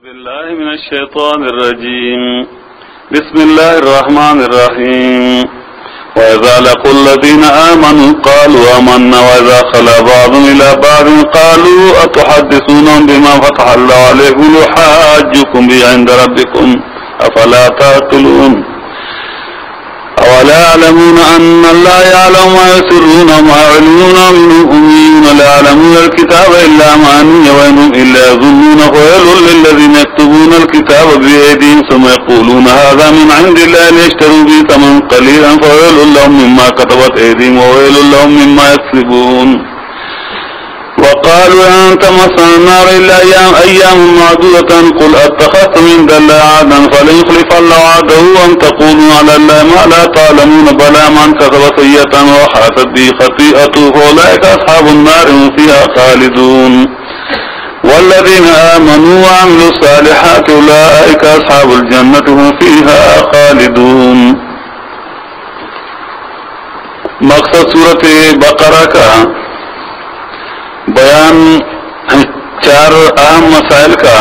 بالله من الشيطان الرجيم بسم الله الرحمن الرحيم وإذا لقوا الذين آمنوا قالوا آمنا وإذا خلا بعضهم إلى بعض قالوا أتحدثونهم بما فتح الله عليكم ليحاجوكم به عند ربكم أفلا تعقلون أولا يعلمون أن الله يعلم ما يسرون وما يعلنون منهم أميون لا يعلمون الكتاب إلا أماني وإنهم إلا يظنون ويل للذين يكتبون الكتاب بأيديهم ثم يقولون هذا من عند الله ليشتروا به ثمنا قليلا فويل لهم مما كتبت أيديهم وويل لهم مما يكسبون وقالوا أن تمسنا النار إلا أيام معدودة قل أتخذتم عند الله عهدا فلن يخلف الله عهده أم تقولون على الله ما لا تعلمون بلى من كسب سيئة وحاطت به خطيئته فأولئك أصحاب النار هم فيها خالدون والذين آمنوا وعملوا الصالحات أولئك أصحاب الجنة هم فيها خالدون. مقصد سورۃ بقرہ کا بیان چار اہم مسائل کا.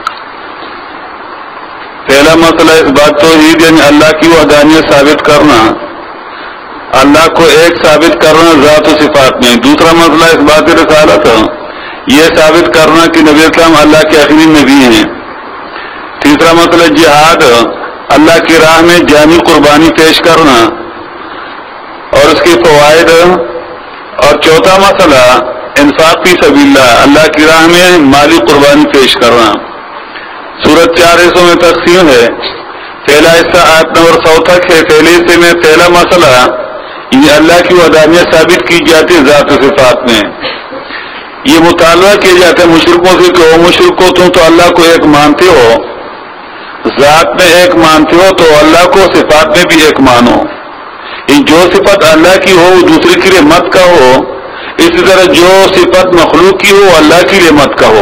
پہلا مسئلہ اس بات توحید یعنی اللہ کی وحدانیت ثابت کرنا، اللہ کو ایک ثابت کرنا ذات و صفات میں. دوسرا مسئلہ اس بات رسالت یہ ثابت کرنا کہ نبی اسلام اللہ کے آخری نبی ہیں. تیسرا مسئلہ جہاد، اللہ کی راہ میں جانی قربانی پیش کرنا اور اس کے فوائد. اور چوتھا مسئلہ انفاق فی سبیل اللہ، اللہ کی راہ میں مالی قربانی پیش کرنا. سورت 4 حصوں میں تقسیم ہے. پہلا حصہ آیت نمبر 100 تک ہے. پہلے حصے میں پہلا مسئلہ یہ اللہ کی وحدانیت ثابت کی جاتی ہے ذات و صفات میں. یہ مطالبہ کیا جاتا ہے مشرکوں سے کہ او مشرکو تم تو اللہ کو ایک مانتے ہو، ذات میں ایک مانتے ہو تو اللہ کو صفات میں بھی ایک مانو. جو صفت اللہ کی ہو وہ دوسرے کے لیے مت کہو، اسی طرح جو صفت مخلوق کی ہو اللہ کے لیے مت کہو.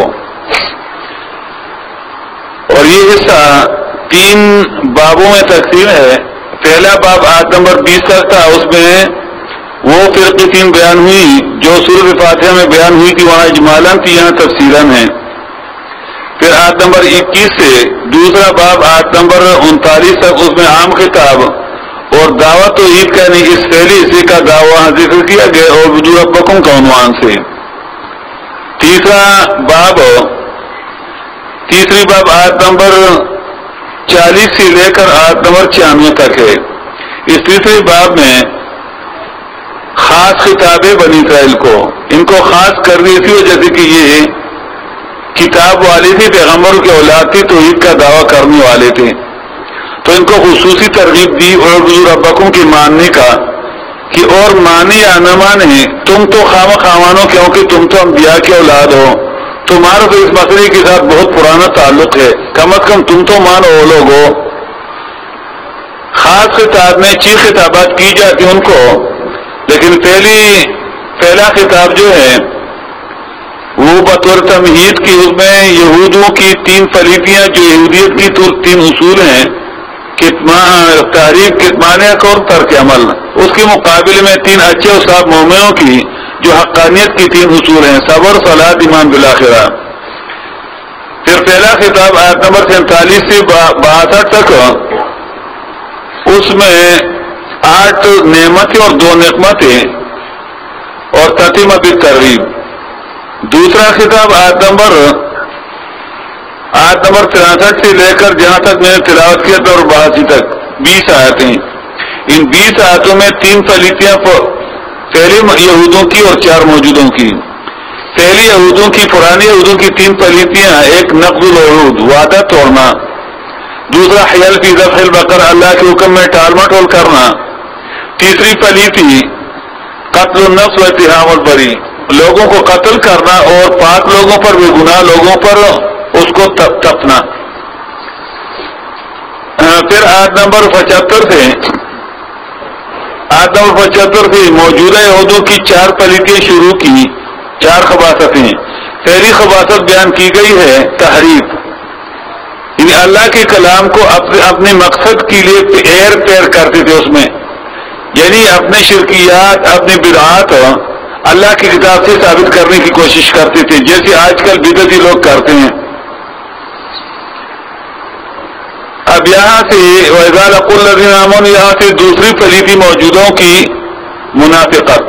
اور یہ حصہ 3 بابوں میں تقسیم ہے. پہلا باب آیت نمبر 20 تک تھا، اس میں وہ فرقے 3 بیان ہوئی جو سورۃ فاتحہ میں بیان ہوئی تھی، وہاں اجمالاً تھی، یہاں تفصیلاً ہے. پھر آیت نمبر 21 سے دوسرا باب آیت نمبر 39 تک، اس میں عام خطاب اور دعوت توحید کا نہیں اس پہلے حصے کا دعویٰ ذکر کیا گیا اور وجود ربکم کا عنوان سے. تیسری باب آیت نمبر 40 سے لے کر آیت نمبر 96 تک ہے. اس تیسری باب میں خاص خطابیں بنی اسرائیل کو، ان کو خاص کر دی اسی وجہ سے کہ یہ کتاب والے تھے، پیغمبروں کے اولاد تھے، توحید کا دعویٰ کرنے والے تھے، تو ان کو خصوصی ترغیب دی اور حضور ربکم کی ماننے کا کہ اور مانے یا نہ مانے تم تو خامانو کیونکہ تم تو انبیاء کے اولاد ہو، تمہارا تو اس مسئلے کے ساتھ بہت پرانا تعلق ہے، کم از کم تم تو مانو وہ لوگ ہو. خاص خطاب میں 6 خطابات کی جاتی ان کو، لیکن پہلا خطاب جو ہے وہ بطور تمہید کی، اس میں یہودوں کی 3 فلیپیاں جو یہودیت کی 3 اصول ہیں، تحریف، کتمان حق اور ترک عمل، اس کے مقابلے میں 3 اچھے اور صاف مومنوں کی جو حقانیت کی 3 اصول ہیں، صبر، صلاۃ، ایمان بالآخرہ. پھر پہلا خطاب آیت نمبر 47 سے 62 تک، اس میں 8 نعمتیں اور 2 نقمتیں اور تتمہ بالترغیب. دوسرا خطاب آیت نمبر 63 سے لے کر جہاں تک میں نے تلاوت کیا تھا اور 82 تک 20 آیتیں. ان 20 آیتوں میں 3 فلیپیاں، پہلے یہودوں کی اور 4 موجودوں کی. پہلی یہودوں کی، پرانی یہودوں کی 3 فلیپیاں، ایک نقض العہود، وعدہ توڑنا، دوسرا حیل فی ذبح البقر، اللہ کے حکم میں ٹال مٹول کرنا، تیسری فلیپی قتل النفس و اتہام البری، لوگوں کو قتل کرنا اور پاک لوگوں پر بے گناہ لوگوں پر اس کو تپنا. پھر آیت نمبر 75 سے موجودہ یہودوں کی 4 فلیپیاں شروع کی، 4 خباثتیں. پہلی خباثت بیان کی گئی ہے تحریف، یعنی اللہ کے کلام کو اپنے مقصد کے لیے ایر پیر کرتے تھے، اس میں یعنی اپنے شرکیات، اپنے بدعات اللہ کی کتاب سے ثابت کرنے کی کوشش کرتے تھے، جیسے آج کل بدعتی لوگ کرتے ہیں. اب یہاں سے وَإِذَا لَقُوا الَّذِينَ آمَنُوا یہاں سے دوسری پلیتی موجودوں کی منافقت.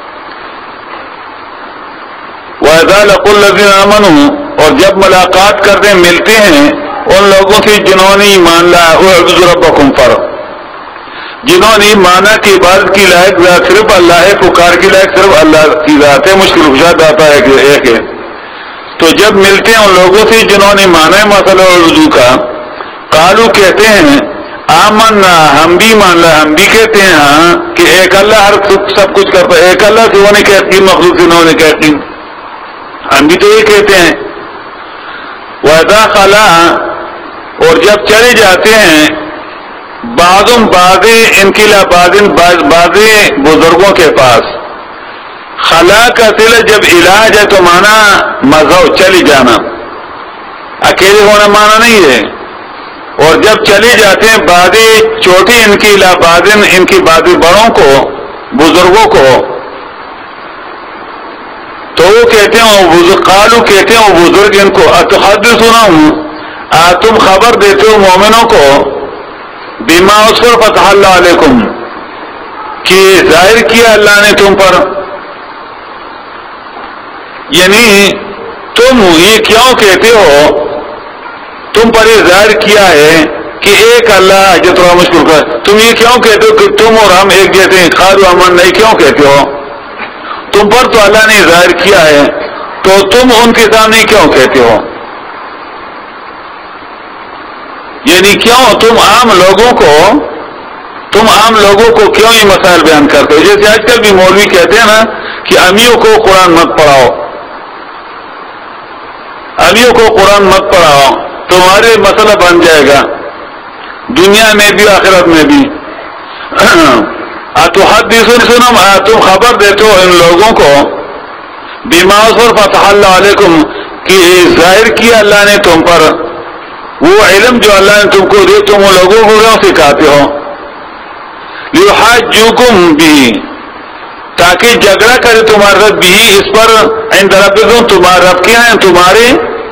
وَإِذَا لَقُوا الَّذِينَ آمَنُوا اور جب ملاقات کرتے ملتے ہیں ان لوگوں سے جنہوں نے ایمان لایا اعبدوا ربکم پر جنہوں نے مانا کہ عبادت کی لائق ذات صرف اللہ ہے, پکار کی لائق صرف اللہ کی ذات ہے, مشکل کشا داتا ہے کہ ایک ہے. تو جب ملتے ہیں ان لوگوں سے جنہوں نے مانا ہے مسئلہ اردو کا, قالو کہتے ہیں آمنا ہم بھی مان لا, ہم بھی کہتے ہیں ہاں کہ ایک اللہ ہر سب کچھ کرتا ہے, ایک اللہ سے ہونے کے یقین مخلوق سے ہونے کے یقین, ہم بھی تو یہ کہتے ہیں. وَإِذَا خَلَا اور جب چلے جاتے ہیں بعضم بعضے ان کی بعضے بزرگوں کے پاس, خلا کا صلہ جب علاج ہے تو مانا مذہب چلی جانا, اکیلے ہونا مانا نہیں ہے. اور جب چلے جاتے ہیں بعضے چھوٹے ان کی بازن ان کی بعضے بڑوں کو بزرگوں کو, تو وہ کہتے ہیں قالو کہتے ہیں وہ بزرگ ان کو اتحدثونہم تم خبر دیتے ہو مومنوں کو بما اس پر فتح اللہ علیکم کہ ظاہر کیا اللہ نے تم پر, یعنی تم یہ کیوں کہتے ہو, تم پر یہ ظاہر کیا ہے کہ ایک اللہ جو تھوڑا مشکل کر, تم یہ کیوں کہتے ہو کہ تم اور ہم ایک جیسے ہیں, قالوا امن نہیں کیوں کہتے ہو, تم پر تو اللہ نے ظاہر کیا ہے تو تم ان کے سامنے کیوں کہتے ہو, یعنی کیوں تم عام لوگوں کو کیوں یہ مسائل بیان کرتے ہو. جیسے آج کل بھی مولوی کہتے ہیں نا کہ امیوں کو قرآن مت پڑھاؤ, امیوں کو قرآن مت پڑھاؤ, تمہارے مسئلہ بن جائے گا دنیا میں بھی آخرت میں بھی. اتحدثونہم تم خبر دیتے ہو ان لوگوں کو بما پر فتح اللہ علیکم کہ ظاہر کیا اللہ نے تم پر, وہ علم جو اللہ نے تم کو دے تم وہ لوگوں کو کیوں سکھاتے ہو. لیحاجوکم بھی تاکہ جھگڑا کرے تمہارا رب بھی اس پر عند ربکم تمہارے رب کے ہیں, تمہارے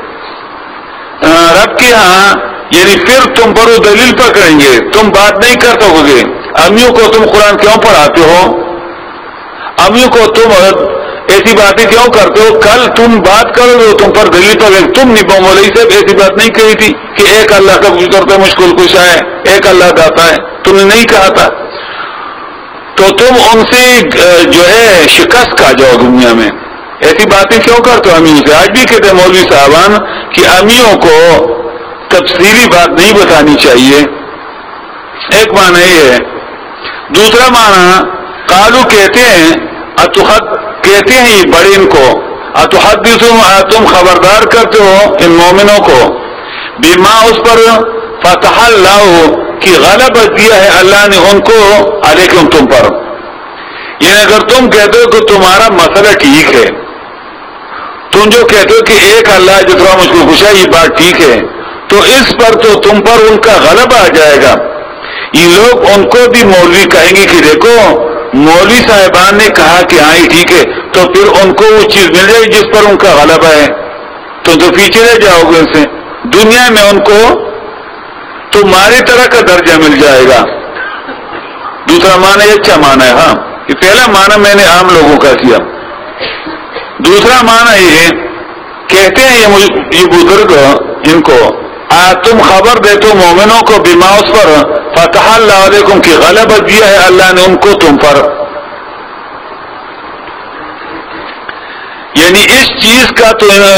رب کے ہاں, یعنی پھر تم پر وہ دلیل پکڑیں گے, تم بات نہیں کر سکو گے. امیوں کو تم قرآن کیوں پڑھاتے ہو, امیوں کو تم ایسی باتیں کیوں کرتے ہو, کل تم بات کرو گے تم پر دلیل پکڑیں. تم نہیں مولوی صاحب ایسی بات نہیں کہی تھی کہ ایک اللہ کا کچھ کرتا ہے مشکل کشا ہے, ایک اللہ داتا ہے, تم نے نہیں کہا تھا. تو تم ان سے جو ہے شکست کھا جاؤ دنیا میں, ایسی باتیں کیوں کرتے ہو امیوں سے. آج بھی کہتے ہیں مولوی صاحبان کہ امیوں کو تفصیلی بات نہیں بتانی چاہیے, ایک معنی یہ ہے. دوسرا معنی قالو کہتے ہیں کہتے ہیں یہ بڑے ان کو اتحدثون تم خبردار کرتے ہو ان مومنوں کو بما اس پر فتح اللہ کی غلبت دیا ہے اللہ نے ان کو علیکم تم پر. یعنی اگر تم کہتے ہو کہ تمہارا مسئلہ ٹھیک ہے, تم جو کہتے ہو کہ ایک اللہ جتنا مجھ کو خوشا یہ بات ٹھیک ہے, تو اس پر تو تم پر ان کا غلبہ آ جائے گا. یہ لوگ ان کو بھی مولوی کہیں گے کہ دیکھو مولوی صاحبان نے کہا کہ ہاں یہ ٹھیک ہے, تو پھر ان کو وہ چیز مل جائے گی جس پر ان کا غلبہ ہے, تو پیچھے رہ جاؤ گے ان سے. دنیا میں ان کو تمہاری طرح کا درجہ مل جائے گا. دوسرا معنی یہ اچھا معنی ہے. ہاں یہ پہلا معنی میں نے عام لوگوں کا کیا. دوسرا معنی یہ کہتے ہیں یہ بزرگ ان کو تم خبر دے تو مومنوں کو بما اس پر فتح اللہ علیکم کی غلبت دیا ہے اللہ نے ان کو تم پر. یعنی اس چیز کا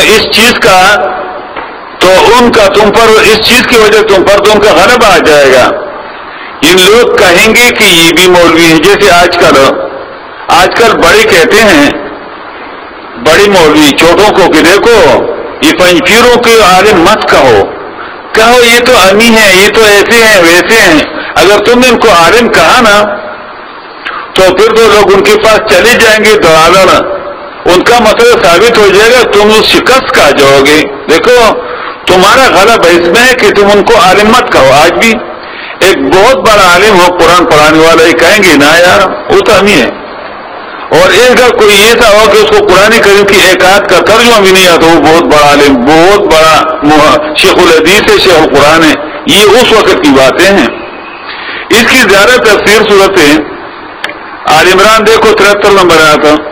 تو ان کا تم پر, اس چیز کی وجہ تم پر تو ان کا غلبہ آ جائے گا. ان لوگ کہیں گے کہ یہ بھی مولوی ہیں, جیسے آج کل بڑے کہتے ہیں, بڑی مولوی چھوٹوں کو کہ دیکھو یہ پنجپیروں کے عالم مت کہو یہ تو امی ہیں, یہ تو ایسے ہیں ویسے ہیں. اگر تم نے ان کو عالم کہا نا تو پھر تو لوگ ان کے پاس چلے جائیں گے دوڑا, ان کا مسئلہ ثابت ہو جائے گا, تم اس شکست کھا جاؤ گے. دیکھو تمہارا غلط اس میں ہے کہ تم ان کو عالم مت کہو. آج بھی ایک بہت بڑا عالم ہو قرآن پڑھانے والا یہ کہیں گے نا یار وہ تو امی ہے, اور ایک کا کوئی ایسا ہو کہ اس کو قرآن کریم کی ایک آیت کا ترجمہ بھی نہیں آتا, وہ بہت بڑا عالم, بہت بڑا شیخ الحدیث ہے, شیخ القرآن ہے, یہ اس وقت کی باتیں ہیں. اس کی زیادہ تفسیر صورت آل عمران دیکھو 73 نمبر آیا تھا.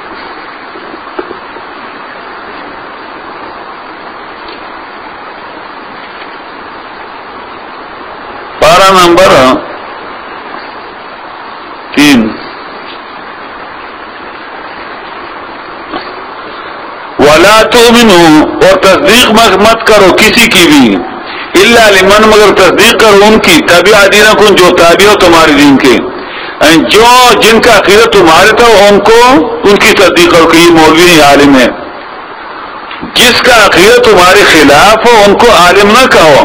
پارہ نمبر 3. وَلَا تُؤْمِنُوا اور تصدیق مت کرو کسی کی بھی الا لمن مگر تصدیق کرو ان کی تبع دینکم جو تابع ہو تمہارے دین کے جو جن کا عقیدہ تمہارے تھا ان کو ان کی تصدیق کرو کہ یہ مولوی نہیں عالم ہے. جس کا عقیدہ تمہارے خلاف ہو ان کو عالم نہ کہو.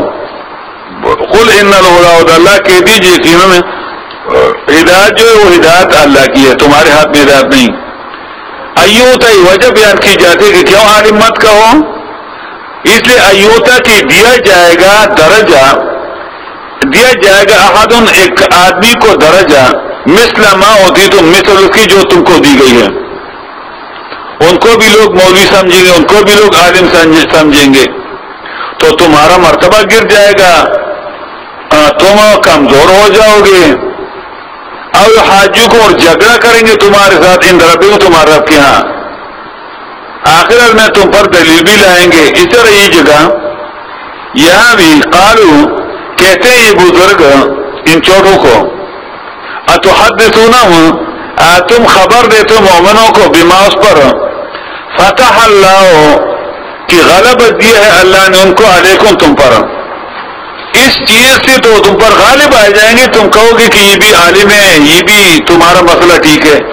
قل ان الہدی ہدی اللہ کہہ دیجیے یقیناً ہدایت جو ہے وہ ہدایت اللہ کی ہے تمہارے ہاتھ میں ہدایت نہیں. ایوتا وجہ بیان کی جاتی ہے کہ کیوں عالم مت کہو اس لیے ایوتا کی دیا جائے گا درجہ دیا جائے گا احدن ایک آدمی کو درجہ مثل ما ہوتی تو مثل اس کی جو تم کو دی گئی ہے. ان کو بھی لوگ مولوی سمجھیں گے ان کو بھی لوگ عالم سمجھیں گے تو تمہارا مرتبہ گر جائے گا تم کمزور ہو جاؤ گے. اور حاجو کو اور جھگڑا کریں گے تمہارے ساتھ ان ربی کو تمہارے رب کے ہاں آخرت میں تم پر دلیل بھی لائیں گے. اس طرح یہ جگہ یہاں بھی قالو کہتے ہیں یہ بزرگ ان چوٹوں کو اتحدثونہم تم خبر دیتے مومنوں کو بما اس پر فتح اللہ کی غلبت دی ہے اللہ نے ان کو علیکم تم پر اس چیز سے تو تم پر غالب آ جائیں گے. تم کہو گے کہ یہ بھی عالم ہے یہ بھی تمہارا مسئلہ ٹھیک ہے.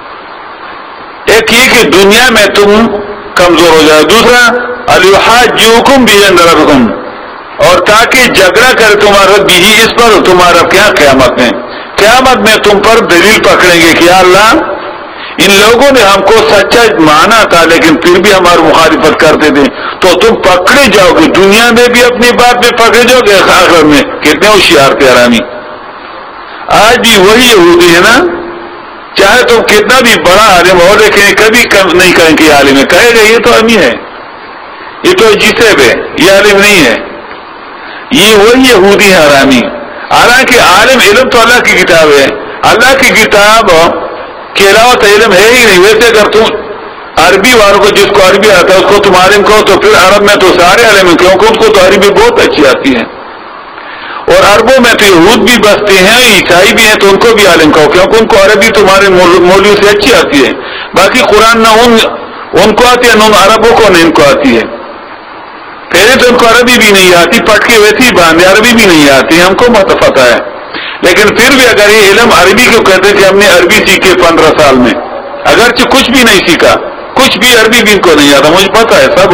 ایک یہ کہ دنیا میں تم کمزور ہو جائے. دوسرا الیحاجوکم بی عند ربکم اور تاکہ جھگڑا کرے تمہارا بھی اس پر تمہارا کیا قیامت میں تم پر دلیل پکڑیں گے کہ اللہ ان لوگوں نے ہم کو سچا مانا تھا لیکن پھر بھی ہماری مخالفت کرتے تھے تو تم پکڑے جاؤ گے. دنیا میں بھی اپنی بات پہ پکڑے جاؤ گے آخرت میں. کتنے ہوشیار تھے حرامی. آج بھی وہی یہودی ہے نا چاہے تم کتنا بھی بڑا عالم ہو لیکن کبھی کم نہیں کہیں کہ عالم ہے. کہے گا یہ تو امی ہے یہ تو جسب ہے یہ عالم نہیں ہے. یہ وہی یہودی ہے حرامی. حالانکہ عالم علم تو اللہ کی کتاب ہے. اللہ کی کتاب کے علاوہ تو علم ہے ہی نہیں. ویسے اگر تم عربی والوں کو جس کو عربی آتا ہے اس کو تم عالم کہو تو پھر عرب میں تو سارے عالم ہیں کیونکہ ان کو تو عربی بہت اچھی آتی ہے. اور عربوں میں تو یہود بھی بستے ہیں عیسائی بھی ہیں تو ان کو بھی عالم کہو کیونکہ ان کو عربی تمہارے مولوی سے اچھی آتی ہے. باقی قرآن نہ ان کو آتی ہے نہ عربوں کو نہ ان کو آتی ہے. پہلے تو ان کو عربی بھی نہیں آتی پٹ کے ویسے ہی باندھے عربی بھی نہیں آتی ہم کو مت پتہ ہے. لیکن پھر بھی اگر یہ علم عربی کو کہتے کہ ہم نے عربی سیکھے 15 سال میں اگرچہ کچھ بھی نہیں سیکھا کچھ بھی عربی بھی ان کو نہیں آتا مجھے پتا ہے سب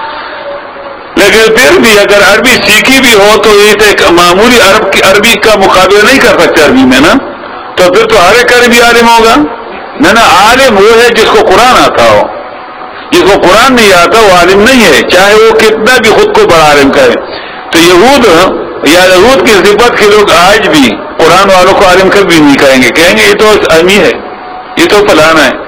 لیکن پھر بھی اگر عربی سیکھی بھی ہو تو یہ ایک معمولی عربی کا مقابلہ نہیں کر سکتے عربی میں نا. تو پھر تو ہر ایک عربی عالم ہوگا نا. عالم وہ ہے جس کو قرآن آتا ہو. جس کو قرآن نہیں آتا وہ عالم نہیں ہے چاہے وہ کتنا بھی خود کو بڑا عالم کہے. تو یہود کی صفت کے لوگ آج بھی قرآن والوں کو عالم کبھی نہیں کہیں گے یہ تو امی ہے یہ تو فلانا ہے.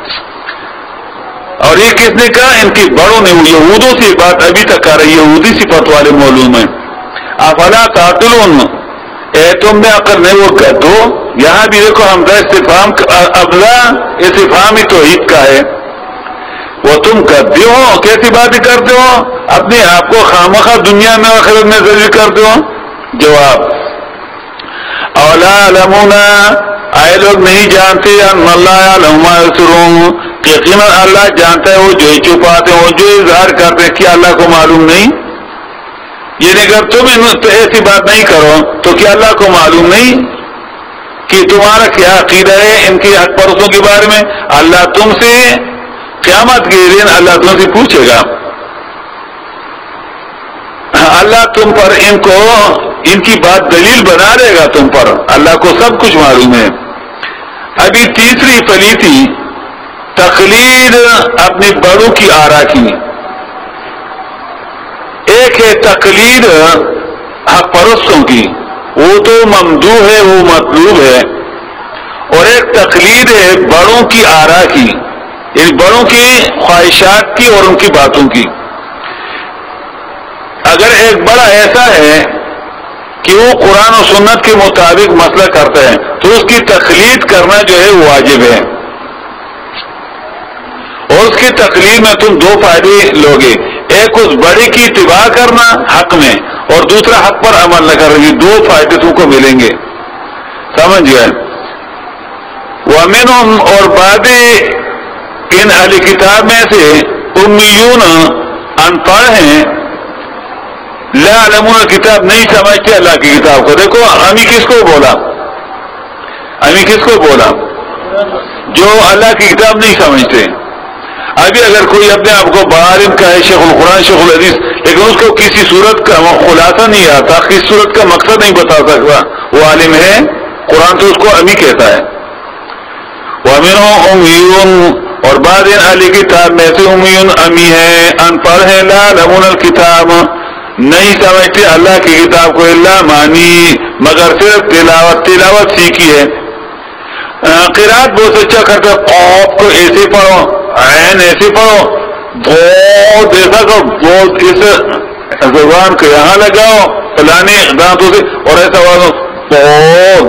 اور یہ کس نے کہا ان کی بڑوں نے یہودوں سے بات ابھی تک آ رہی ہے یہودی صفت والے معلوم ہیں. افلا تعقلون تم میں عقل نہیں وہ کہتے ہو. یہاں بھی دیکھو حمزہ استفہام ابلا استفہام ہی توحید کا ہے. وہ تم کرتے ہو کیسی باتیں کرتے ہو اپنے آپ کو خامخواہ دنیا میں آخرت میں ذلیل کرتے ہو. جواب اولا علمون آئے لوگ نہیں جانتے ان اللہ یعلم ما یسرون یقیناً اللہ جانتا ہے وہ جو چھپاتے ہیں وہ جو اظہار کرتے ہیں کیا اللہ کو معلوم نہیں. یعنی اگر تم ایسی بات نہیں کرو تو کیا اللہ کو معلوم نہیں کہ تمہارا کیا عقیدہ ہے ان کے حق پرستوں کے بارے میں. اللہ تم سے قیامت کے دن اللہ تم سے پوچھے گا. اللہ تم پر ان کی بات دلیل بنا دے گا تم پر. اللہ کو سب کچھ معلوم ہے. ابھی تیسری پلیتی تقلید اپنے بڑوں کی آرا کی. ایک ہے تقلید حق پرستوں کی وہ تو ممدوح ہے وہ مطلوب ہے. اور ایک تقلید ہے بڑوں کی آرا کی یعنی بڑوں کی خواہشات کی اور ان کی باتوں کی. اگر ایک بڑا ایسا ہے کہ وہ قرآن و سنت کے مطابق مسئلہ کرتا ہے تو اس کی تقلید کرنا جو ہے واجب ہے، اور اس کی تقلید میں تم دو فائدے لوگے، ایک اس بڑے کی اتباع کرنا حق میں، اور دوسرا حق پر عمل نہ کرنا، دو فائدے تم کو ملیں گے، سمجھ گئے؟ وَمِنْهُمْ اور بعد ان اہل کتاب میں سے امیون ان پڑھ ہیں، لا علمون کتاب نہیں سمجھتے اللہ کی کتاب کو۔ دیکھو امی کس کو بولا؟ امی کس کو بولا؟ جو اللہ کی کتاب نہیں سمجھتے۔ ابھی اگر کوئی اپنے آپ کو بعالم کا ہے، شیخ القرآن شیخ الحدیث، لیکن اس کو کسی صورت کا خلاصہ نہیں آتا، کسی صورت کا مقصد نہیں بتا سکتا، وہ عالم ہے؟ قرآن تو اس کو امی کہتا ہے۔ وَمِنْهُمْ أُمِّيُّونَ اور بعض ان اہل کتاب میں سے امیون امی ہے، ان پڑھ ہے، لا يعلمون الکتاب نہیں سمجھتے اللہ کی کتاب کو، الا مانی مگر صرف تلاوت سیکھی ہے۔ قرات بہت اچھا کرتے، قاف کو ایسے پڑھو، عین ایسے پڑھو، بہت ایسا کرو، بہت اس زبان کو یہاں لگاؤ فلانے دانتوں سے، اور ایسا بولو بہت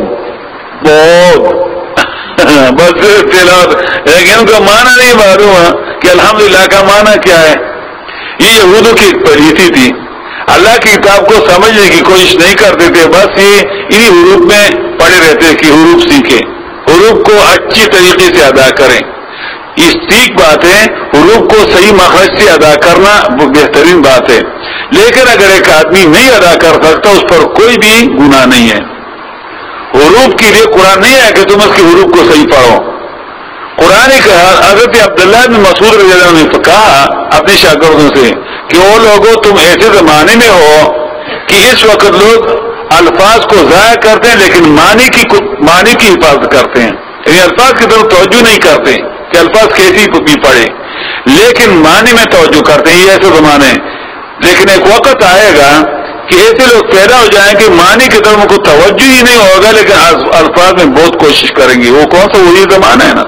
بہت بس تلاوت، لیکن ان کا معنی نہیں معلوم ہے کہ الحمدللہ کا معنی کیا ہے۔ یہ یہودوں کی ایک پالیسی تھی، اللہ کی کتاب کو سمجھنے کی کوشش نہیں کرتے تھے، بس یہ انہی حروف میں پڑے رہتے کہ حروف سیکھیں، حروف کو اچھی طریقے سے ادا کریں۔ یہ ٹھیک بات ہے، حروف کو صحیح مخرج سے ادا کرنا وہ بہترین بات ہے، لیکن اگر ایک آدمی نہیں ادا کر سکتا اس پر کوئی بھی گناہ نہیں ہے۔ حروف کے لیے قرآن نہیں ہے کہ تم اس کے حروف کو صحیح پڑھو۔ قرآن نے کہا، حضرت عبداللہ بن مسعود رضی اللہ عنہ نے کہا اپنے شاگردوں سے کہ وہ لوگوں تم ایسے زمانے میں ہو کہ اس وقت لوگ الفاظ کو ضائع کرتے ہیں لیکن معنی کی حفاظت کرتے ہیں، یعنی الفاظ کی طرف توجہ نہیں کرتے کہ الفاظ کیسی بھی پڑھے، لیکن معنی میں توجہ کرتے ہیں۔ یہ ایسے زمانے ہیں، لیکن ایک وقت آئے گا کہ ایسے لوگ پیدا ہو جائیں کہ معنی کی طرف کو توجہ ہی نہیں ہوگا لیکن الفاظ میں بہت کوشش کریں گے۔ وہ کون سا وہی زمانہ ہے نا۔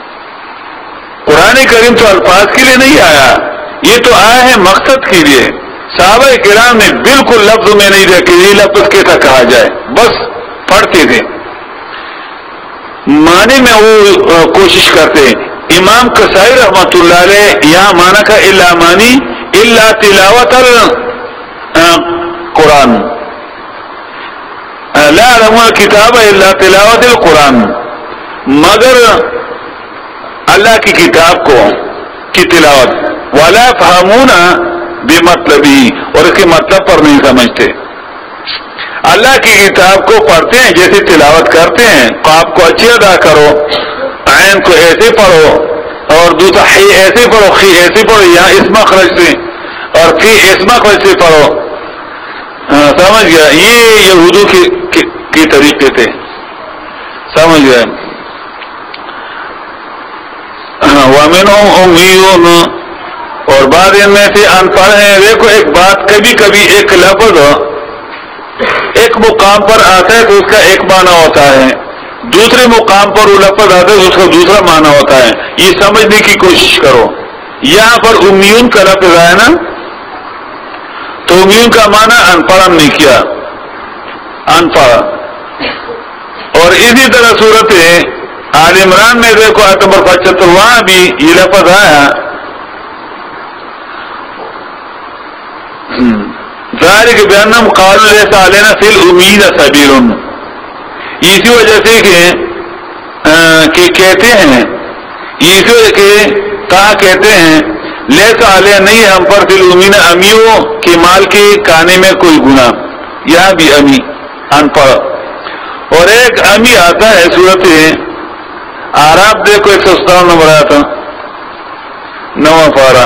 قرآن کریم تو الفاظ کے لیے نہیں آیا، یہ تو آیا ہے مقصد کے لیے۔ صحابہ کرام نے بالکل لفظ میں نہیں دیکھا یہ لفظ کیسا کہا جائے، بس پڑھتے تھے، معنی میں وہ کوشش کرتے۔ امام قصائی رحمۃ اللہ علیہ یہاں معنی کا الا مانی الا تلاوت قرآن، لا يعلمون الکتاب الا تلاوت القرآن، مگر اللہ کی کتاب کو کی تلاوت، ولا يفهمون بمطلبی اور اس کے مطلب پر نہیں سمجھتے۔ اللہ کی کتاب کو پڑھتے ہیں جیسے تلاوت کرتے ہیں، قاف کو اچھی ادا کرو، عین کو ایسے پڑھو، اور دوسرا حی ایسے پڑھو، خی ایسے پڑھو، یہاں اس مخرج سے، اور فی اس مخرج سے پڑھو۔ سمجھ گیا؟ یہ یہودوں کے طریقے تھے، سمجھ گیا؟ وَمِنْهُمْ أُمِّيُّونَ اور بعض ان میں سے ان پڑھ ہیں۔ دیکھو ایک بات، کبھی کبھی ایک لفظ ایک مقام پر آتا ہے تو اس کا ایک معنی ہوتا ہے، دوسرے مقام پر وہ لفظ آتا ہے تو اس کا دوسرا معنی ہوتا ہے، یہ سمجھنے کی کوشش کرو۔ یہاں پر امیون کا لفظ آیا نا، تو امیون کا معنی ان پڑھ ہم نے کیا، ان پڑھ۔ اور اسی طرح صورت آل عمران میں دیکھو آیت نمبر 75 وہاں بھی یہ لفظ آیا، ذالک بأنہم قالوا لیس علینا فی الأمیین سبیل، اسی وجہ سے کہ کہتے ہیں، اسی وجہ کہ کہا کہتے ہیں لیس علینا نہیں ہم پر فی الأمیین امیوں کے مال کے کھانے میں کوئی گناہ، یہاں بھی امی ان پڑھ۔ اور ایک امی آتا ہے صورت آراب دیکھو 157 نمبر آیا تھا، 9واں پارہ،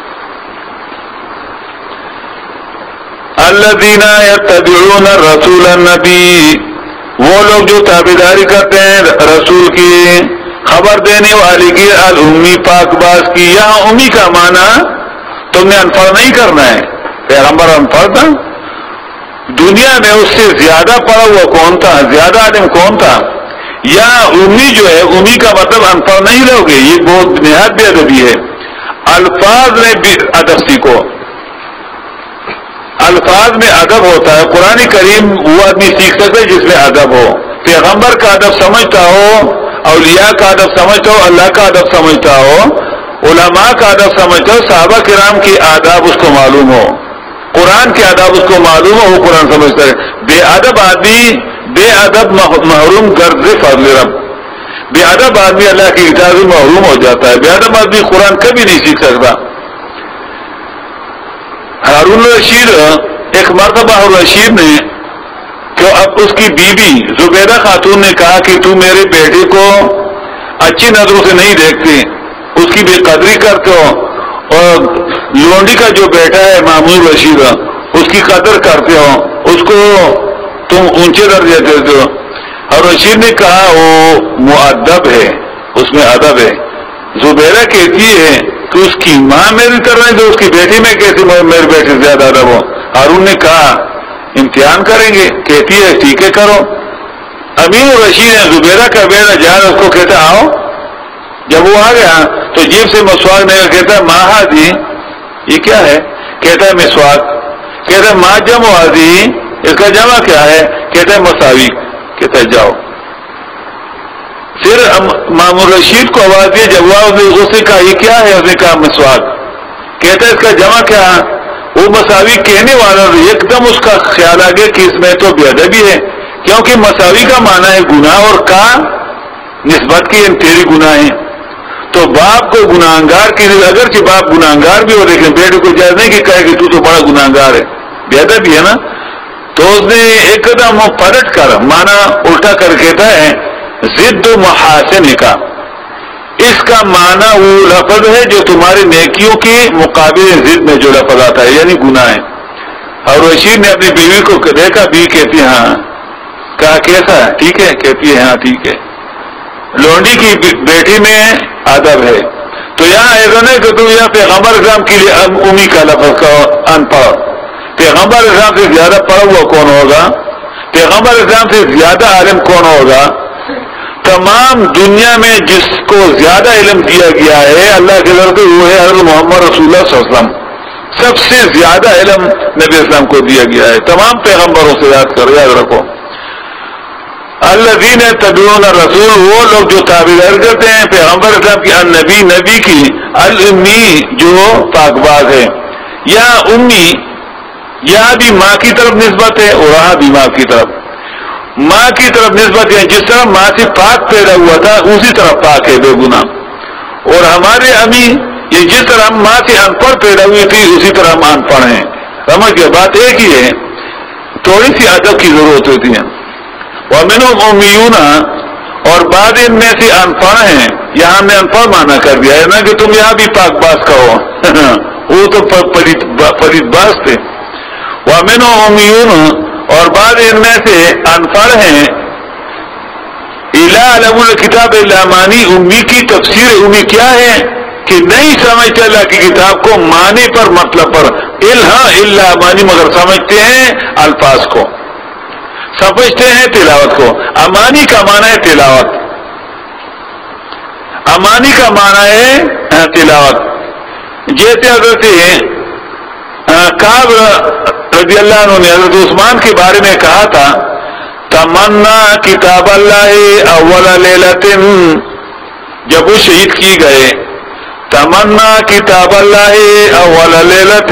الذین یتبعون الرسول النبی، وہ لوگ جو تابعداری کرتے ہیں رسول کی، خبر دینے والی کی، الامی پاک باز کی۔ یہاں امی کا معنی تم نے انپڑھ نہیں کرنا ہے، پیغمبر انپڑھ تھا، دنیا میں اس سے زیادہ پڑھا ہوا کون تھا، زیادہ عالم کون تھا؟ یہاں امی جو ہے، امی کا مطلب انپڑھ نہیں لوگے، یہ بہت نہایت بے ادبی ہے۔ الفاظ میں بھی ادب سیکھو، الفاظ میں ادب ہوتا ہے. قرآن کریم وہ آدمی سیکھ سکتا ہے جس میں ادب ہو. پیغمبر کا ادب سمجھتا ہو, اولیاء کا ادب سمجھتا ہو, اللہ کا ادب سمجھتا ہو, علماء کا ادب سمجھتا ہو, صحابہ کرام کی آداب اس کو معلوم ہو, قرآن کے آداب اس کو معلوم ہو, وہ قرآن سمجھتا ہے. بے ادب آدمی بے ادب محروم غرض فضل رب. بے ادب آدمی اللہ کی اطاعت سے محروم ہو جاتا ہے. بے ادب آدمی قرآن کبھی نہیں سیکھ سکتا. ہارون رشید ایک مرتبہ ہارون رشید نے کہ اب اس کی بیوی زبیدہ خاتون نے کہا کہ تو میرے بیٹے کو اچھی نظروں سے نہیں دیکھتی, اس کی بے قدری کرتے ہو, اور لونڈی کا جو بیٹا ہے مامون رشید اس کی قدر کرتے ہو, اس کو تم اونچے درجے دیتے ہو. اور رشید نے کہا وہ مؤدب ہے, اس میں ادب ہے. زبیرہ کہتی ہے کہ اس کی ماں میری طرح نہیں تو اس کی بیٹی میں کیسے میرے بیٹے سے زیادہ ادب ہو. ہارون نے کہا امتحان کریں گے. کہتی ہے ٹھیک ہے کرو. امین رشید نے زبیرہ کا بیٹا جہاں اس کو کہتا آؤ. جب وہ آ گیا تو جیب سے مسواک نہیں, کہتا ہے ماں ہادی یہ کیا ہے؟ کہتا ہے مسواک. کہتا ہے ماں جمع ہادی اس کا جمع کیا ہے؟ کہتا ہے مساوی. کہتا ہے جاؤ. پھر مامون رشید کو آواز دی, جب اس نے کہا یہ کیا ہے؟ اس نے کہا مسواک. کہتا ہے اس کا جمع کیا ہے؟ وہ مساوی کہنے والا ایک دم اس کا خیال آ گیا کہ اس میں تو بے ادبی ہے, کیونکہ مساوی کا معنی ہے گناہ اور کا نسبت کی تیری گناہ ہے. تو باپ کو گناہگار کی, اگرچہ باپ گناہگار بھی ہو لیکن بیٹے کو جائز نہیں کہ کہے کہ تو بڑا گناہگار ہے, بے ادبی ہے نا. تو اس نے ایک قدم پلٹ کر معنی الٹا کر کہتا ہے ضد و محاسن کا. اس کا معنی وہ لفظ ہے جو تمہاری نیکیوں کے مقابلے ضد میں جو لفظ آتا ہے, یعنی گناہ ہے. اور رشید نے اپنی بیوی کو دیکھا, بیوی کہتی ہے ہاں. کہا کیسا ہے؟ ٹھیک ہے. کہتی ہے ہاں ٹھیک ہے. لونڈی کی بیٹی میں ادب ہے. تو یہاں ایسا نہیں کہ تم یہاں پیغمبر اسلام کے لیے امی کا لفظ کا ان پڑھ. پیغمبر اسلام سے زیادہ پڑھا ہوا کون ہوگا؟ پیغمبر اسلام سے زیادہ عالم کون ہوگا؟ تمام دنیا میں جس کو زیادہ علم دیا گیا ہے اللہ کے طرف سے وہ ہے حضرت محمد رسول اللہ صلی اللہ علیہ وسلم. سب سے زیادہ علم نبی اسلام کو دیا گیا ہے. تمام پیغمبروں سے یاد کرو, یاد رکھو. الذین یتبعون الرسول, وہ لوگ جو تابعداری کرتے ہیں پیغمبر اسلام کی, النبی نبی کی, الامی جو پاکباز ہے. یا امی یہاں بھی ماں کی طرف نسبت ہے اور وہاں بھی ماں کی طرف. ماں کی طرف نسبت ہے, جس طرح ماں سے پاک پیدا ہوا تھا اسی طرح پاک ہے بے گناہ. اور ہمارے امی یہ جس طرح ماں سے ان پڑھ پیدا ہوئی تھی اسی طرح ہم ان پڑھ ہیں. سمجھ گئے؟ بات ایک ہی ہے, تھوڑی سی ادب کی ضرورت ہوتی ہے. وَمِنْهُمْ أُمِّيُّونَ, اور بعد ان میں سے ان پڑھ ہیں. یہاں ہم نے ان پڑھ مانا کر دیا ہے نا کہ تم یہاں بھی پاک باز کہو وہ تو پلید باز تھے. وَمِنْهُمْ أُمِّيُّونَ, اور بعد ان میں سے ان پڑھ ہیں. إِلَّا عَلَمُ الْكِتَابِ إِلَّا مَانِي, امی کی تفسیر امی کیا ہے کہ نہیں سمجھتے اللہ کی کتاب کو معنی پر, مطلب پر. إِلَّا مانی, مگر سمجھتے ہیں الفاظ کو, سمجھتے ہیں تلاوت کو. امانی کا معنی ہے تلاوت, امانی کا معنی ہے تلاوت. جیسے حضرت کعب رضی اللہ عنہ نے حضرت عثمان کے بارے میں کہا تھا تمنا کتاب اللہ اول لیلۃ, جب وہ شہید کی گئے, تمنا کتاب اللہ اول لیلۃ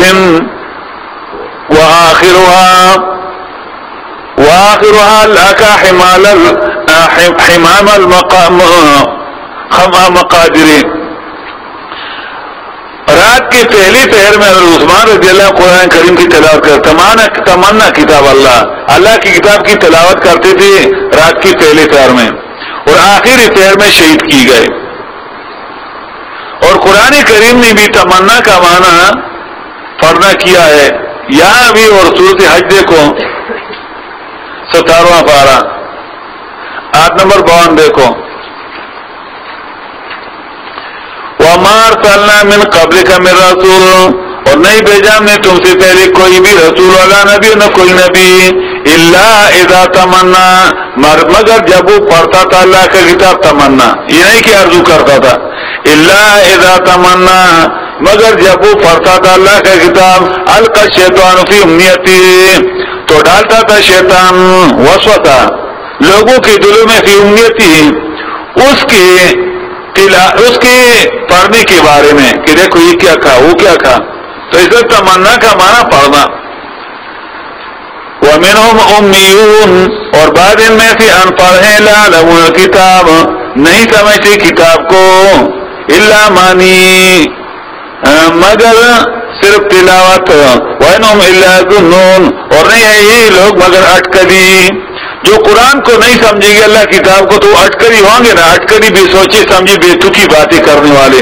وآخرها لك حمام المقام مقادر. رات کے پہلی پہر میں حضرت عثمان رضی اللہ قرآن کریم کی تلاوت کرتے, تمنا کتاب اللہ, اللہ کی کتاب کی تلاوت کرتے تھے رات کی پہلے پہر میں, اور آخری پہر میں شہید کی گئے. اور قرآن کریم نے بھی تمنا کا معنی پڑھنا کیا ہے یہاں بھی. اور سورۃ حج دیکھو 17واں پارہ آیت نمبر 52 دیکھو. وَمَا أَرْسَلْنَا مِن قَبْلِكَ مِن رَّسُولٍ, اور نہیں بھیجا ہم نے تم سے پہلے کوئی بھی رسول والا نبی, نہ کوئی نبی, الا اذا تمنا, مگر جب وہ پڑھتا تھا اللہ کا کتاب. تمنا یہ نہیں کہ آرزو کرتا تھا, الا اذا تمنا, مگر جب وہ پڑھتا تھا اللہ کا کتاب القى الشیطان فی امنیتی، تو ڈالتا تھا شیطان وسوسہ لوگوں کے دلوں میں فی امنیتی، اس کے پڑھنے کے بارے میں کہ دیکھو یہ کیا کہا وہ کیا کہا، تو اس تمنا کا معنی پڑھنا۔ وَمِنْهُمْ أُمِّيُّونَ، اور بعد ان میں سے ان پڑھ ہیں لا يعلمون الکتاب، نہیں سمجھتے کتاب کو، الا مانی، مگر صرف تلاوت، وَإِنْهُمْ إِلَّا يَظُنُّونَ، اور نہیں ہے یہ لوگ مگر اٹکلی، جو قرآن کو نہیں سمجھے گے اللہ کتاب کو تو اٹکلی ہوں گے نا، اٹکلی بھی سوچے سمجھے بے تکی باتیں کرنے والے۔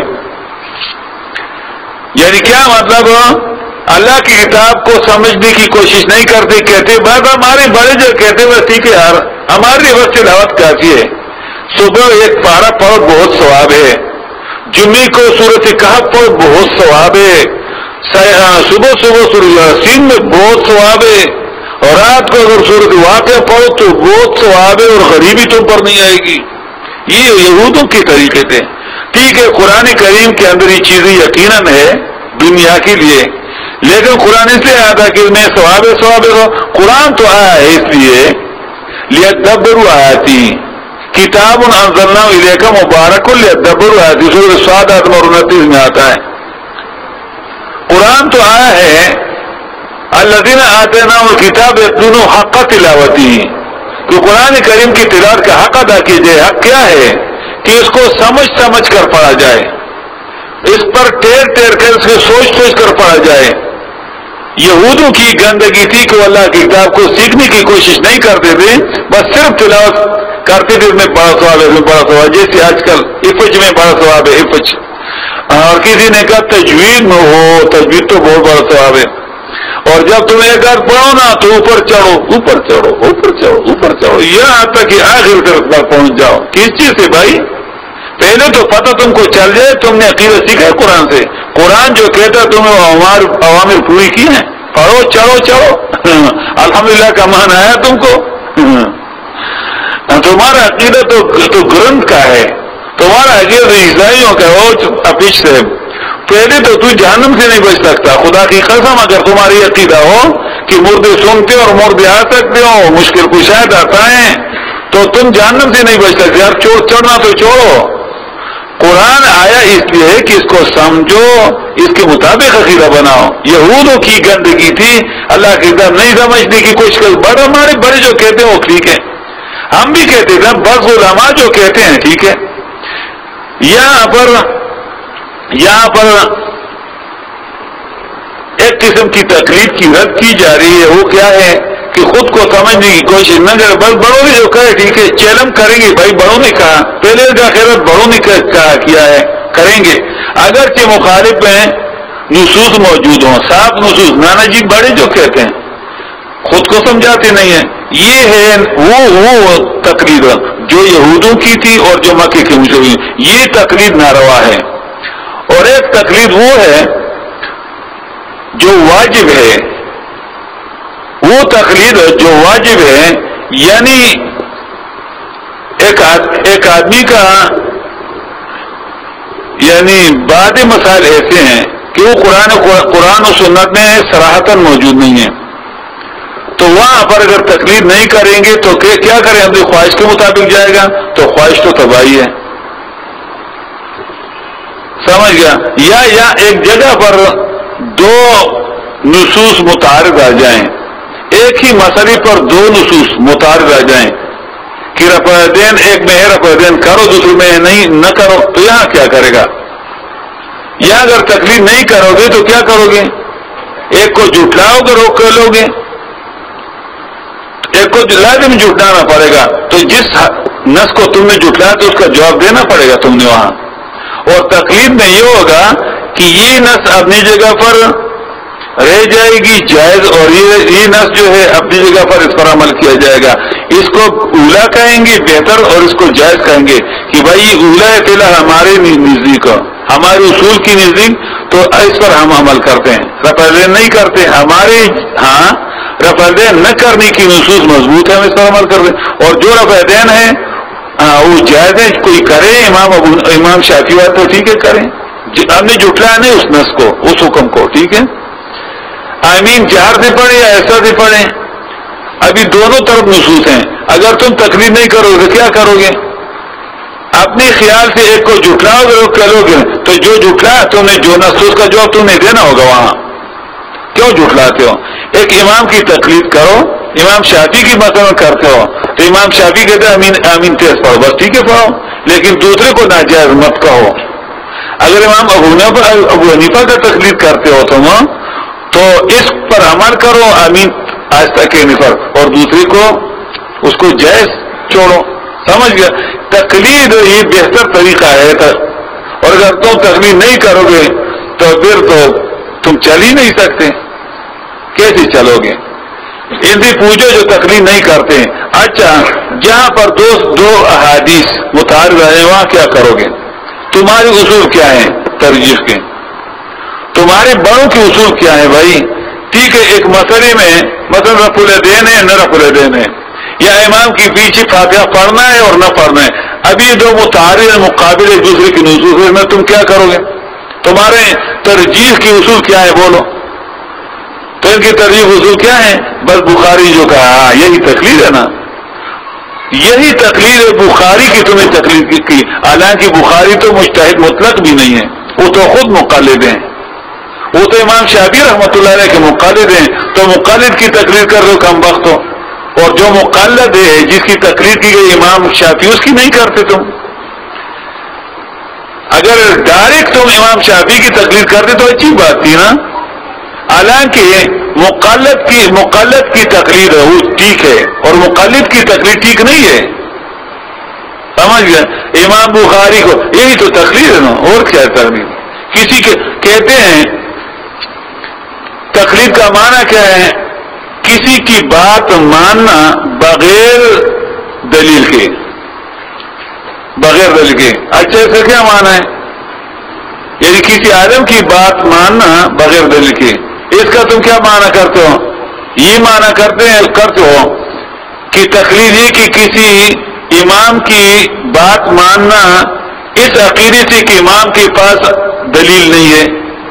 یعنی کیا مطلب، اللہ کی کتاب کو سمجھنے کی کوشش نہیں کرتے، کہتے بس ہمارے بڑے جو کہتے بس ٹھیک ہے یار ہماری بس تلاوت کافی ہے، صبح ایک پارہ پڑھو بہت ثواب ہے، جمعے کو سورۃ کہف پڑھو بہت ثواب ہے، صبح سورۃ یاسین میں بہت ثواب ہے، اور رات کو اگر سورۃ واقعہ پڑھو تو بہت ثواب ہے اور غریبی تم پر نہیں آئے گی۔ یہ یہودوں کے طریقے تھے۔ ٹھیک ہے قرآن کریم کے اندر یہ چیزیں یقیناً ہے دنیا کے لیے، لیکن قرآن اس لیے آیا تھا کہ میں ثواب ہے قرآن تو آیا ہے اس لیے لیدبروا آیاتی، کتاب انزلناہ الیک مبارک لیدبروا آیاتی، سورۃ صاد 29 میں آتا ہے۔ قرآن تو آیا ہے الذین آتیناہم الکتاب یتلونہ حق تلاوتہ، کہ قرآن کریم کی تلاوت کا حق ادا کیے جائے۔ حق کیا ہے کہ اس کو سمجھ سمجھ کر پڑھا جائے، اس پر ٹیر ٹیر کر اس کو سوچ سوچ کر پڑھا جائے۔ یہودوں کی گندگی تھی کہ وہ اللہ کی کتاب کو سیکھنے کی کوشش نہیں کرتے تھے، بس صرف تلاوت کرتے تھے، اس میں بڑا ثواب ہے، اس میں بڑا ثواب، جیسے آج کل افج میں بڑا ثواب ہے افج، اور کسی نے کہا تجوید میں ہو، تجوید تو بہت بڑا ثواب ہے، اور جب تم ایک آدھ پڑھو نا تو اوپر چڑھو اوپر چڑھو اوپر چڑھو اوپر چڑھو، یہاں تک کہ آخر پر پہنچ جاؤ۔ کس چیز سے بھائی؟ پہلے تو پتہ تم کو چل جائے تم نے عقیدہ سیکھا ہے قرآن سے، قرآن جو کہتا ہے تم نے عوامر پوری کی ہیں، پڑھو چڑھو چڑھو الحمدللہ کا مان آیا تم کو۔ تمہارا عقیدہ تو گرنتھ کا ہے، تمہارا عقیدہ عیسائیوں کا ہو اپیچ سے، پہلے تو جہنم سے نہیں بچ سکتا۔ خدا کی قسم اگر تمہاری عقیدہ ہو کہ مردے سنتے اور مردے آ سکتے ہو، مشکل کشائد آتا ہے، تو تم جہنم سے نہیں بچ سکتے۔ یار چڑھنا تو چھوڑو، قرآن آیا اس لیے کہ اس کو سمجھو، اس کے مطابق عقیدہ بناؤ۔ یہودوں کی گندگی تھی، اللہ کی کتاب نہیں سمجھنے کی کوشش کر، بڑے ہمارے بڑے جو کہتے ہیں وہ ٹھیک ہے، ہم بھی کہتے تھے، بس علماء جو کہتے ہیں ٹھیک ہے۔ یہاں پر ایک قسم کی تقلید کی رد کی جا رہی ہے، وہ کیا ہے کہ خود کو سمجھنے کی کوشش نہ کرے، بس بڑوں نے جو کہا ٹھیک ہے چیلنج کریں گے، بھائی بڑوں نے کہا، پہلے کا خیرت بڑوں نے کہا کیا ہے کریں گے، اگرچہ مخالف ہیں نصوص موجود ہوں، صاف نصوص، نانا جی بڑے جو کہتے ہیں خود کو سمجھاتے نہیں ہیں۔ یہ ہے وہ تقلید جو یہودوں کی تھی اور جو مکے کے مشرکین، یہ تقلید ناروا ہے۔ اور ایک تقلید وہ ہے جو واجب ہے، وہ تقلید جو واجب ہے، یعنی ایک آدمی کا یعنی بعض مسائل ایسے ہیں کہ وہ قرآن و سنت میں صراحتاً موجود نہیں ہے، تو وہاں پر اگر تقلید نہیں کریں گے تو کیا کریں، اپنی خواہش کے مطابق جائے گا تو خواہش تو تباہی ہے، سمجھ گیا۔ یا ایک جگہ پر دو نصوص متعارض آ جائیں، ایک ہی مسئلے پر دو نصوص متعارض آ جائیں کہ رفع دین ایک میں ہے رفع دین کرو دوسرے میں نہیں نہ کرو، تو یہاں کیا کرے گا؟ یا اگر تقلید نہیں کرو گے تو کیا کرو گے؟ ایک کو جھٹلاؤ گے، روک کر لو گے، ایک کو لازم جھٹلانا پڑے گا، تو جس نس کو تم نے جھٹلایا تو اس کا جواب دینا پڑے گا تم نے وہاں۔ اور تقلید میں یہ ہوگا کہ یہ نس اپنی جگہ پر رہ جائے گی جائز، اور یہ نس جو ہے اپنی جگہ پر اس پر عمل کیا جائے گا، اس کو اولا کہیں گے بہتر اور اس کو جائز کہیں گے کہ بھائی یہ اولا ہے فی الحال ہمارے نزدیک، ہمارے اصول کی نزدیک تو اس پر ہم عمل کرتے ہیں، رفع دین نہیں کرتے، ہمارے ہاں رفع دین نہ کرنے کی نصوص مضبوط ہے، ہم اس پر عمل کرتے ہیں، اور جو رفع دین ہے وہ جائز ہے، کوئی کرے، امام شافعی بات تو ٹھیک ہے کریں، ہم نے جھٹلایا نہیں اس نص کو، اس حکم کو، ٹھیک ہے. آمین جہر سے پڑھیں یا ایسا سے پڑھیں، ابھی دونوں طرف نصوص ہیں. اگر تم تقریر نہیں کرو گے کیا کرو گے؟ اپنے خیال سے ایک کو جھٹلاؤ گے کرو گے، تو جو جھٹلایا تم نے جو نصوص کا جواب تم نے دینا ہوگا. وہاں کیوں جھٹلاتے ہو؟ ایک امام کی تقلید کرو، امام شافعی کی مثلا کرتے ہو تو امام شافعی کہتے ہیں آمین آمین تیز پڑھو، بس ٹھیک ہے پڑھو، لیکن دوسرے کو ناجائز مت کہو. اگر امام ابو حنیفہ کا تقلید کرتے ہو تم تو اس پر عمل کرو آمین آہستہ کہنے پر، اور دوسرے کو اس کو جائز چھوڑو. سمجھ گیا؟ تقلید یہ بہتر طریقہ ہے. اور اگر تم تقلید نہیں کرو گے تو پھر تو تم چل ہی نہیں سکتے. کیسے چلو گے؟ ان سے پوچھو جو تقلید نہیں کرتے. اچھا جہاں پر دو احادیث متعارض ہیں وہاں کیا کرو گے؟ تمہارے اصول کیا ہیں ترجیح کے؟ تمہارے بڑوں کے اصول کیا ہیں بھائی؟ ٹھیک ہے، ایک مسئلے میں مثلا رفع الیدین ہے نہ رفع الیدین ہے، یا امام کے پیچھے فاتحہ پڑھنا ہے اور نہ پڑھنا ہے، ابھی دو متعارض مقابل ایک دوسرے کے نصوص میں تم کیا کرو گے؟ تمہارے ترجیح کے اصول کیا ہے بولو؟ تو ان کی ترجیح اصول کیا ہے؟ بس بخاری جو کہا یہی تقلید ہے نا، یہی تقلید ہے. بخاری کی تمہیں تقلید کی، حالانکہ بخاری تو مجتہد مطلق بھی نہیں ہے، وہ تو خود مقلد ہیں، وہ تو امام شافعی رحمۃ اللہ علیہ کے مقلد ہیں. تو مقلد کی تقلید کر دو کم وقت ہو، اور جو مقلد ہے جس کی تقلید کی گئی امام شافعی اس کی نہیں کرتے تم. اگر ڈائریکٹ تم امام شافعی کی تقلید کرتے تو اچھی بات تھی نا. حالانکہ مقلد کی تقلید ہے وہ ٹھیک ہے، اور مقلد کی تقلید ٹھیک نہیں ہے. سمجھ گئے؟ امام بخاری کو یہی تو تقلید ہے نا، اور کیا تقلید؟ کسی کے کہتے ہیں تقلید کا معنی کیا ہے؟ کسی کی بات ماننا بغیر دلیل کے، بغیر دلیل کے. اچھا اس کا کیا معنی ہے؟ یعنی کسی عالم کی بات ماننا بغیر دلیل کے. اس کا تم کیا معنی کرتے ہو؟ یہ معنی کرتے ہو کہ تقلید یہ کہ کسی امام کی بات ماننا اس عقیدے سے کہ امام کے پاس دلیل نہیں ہے.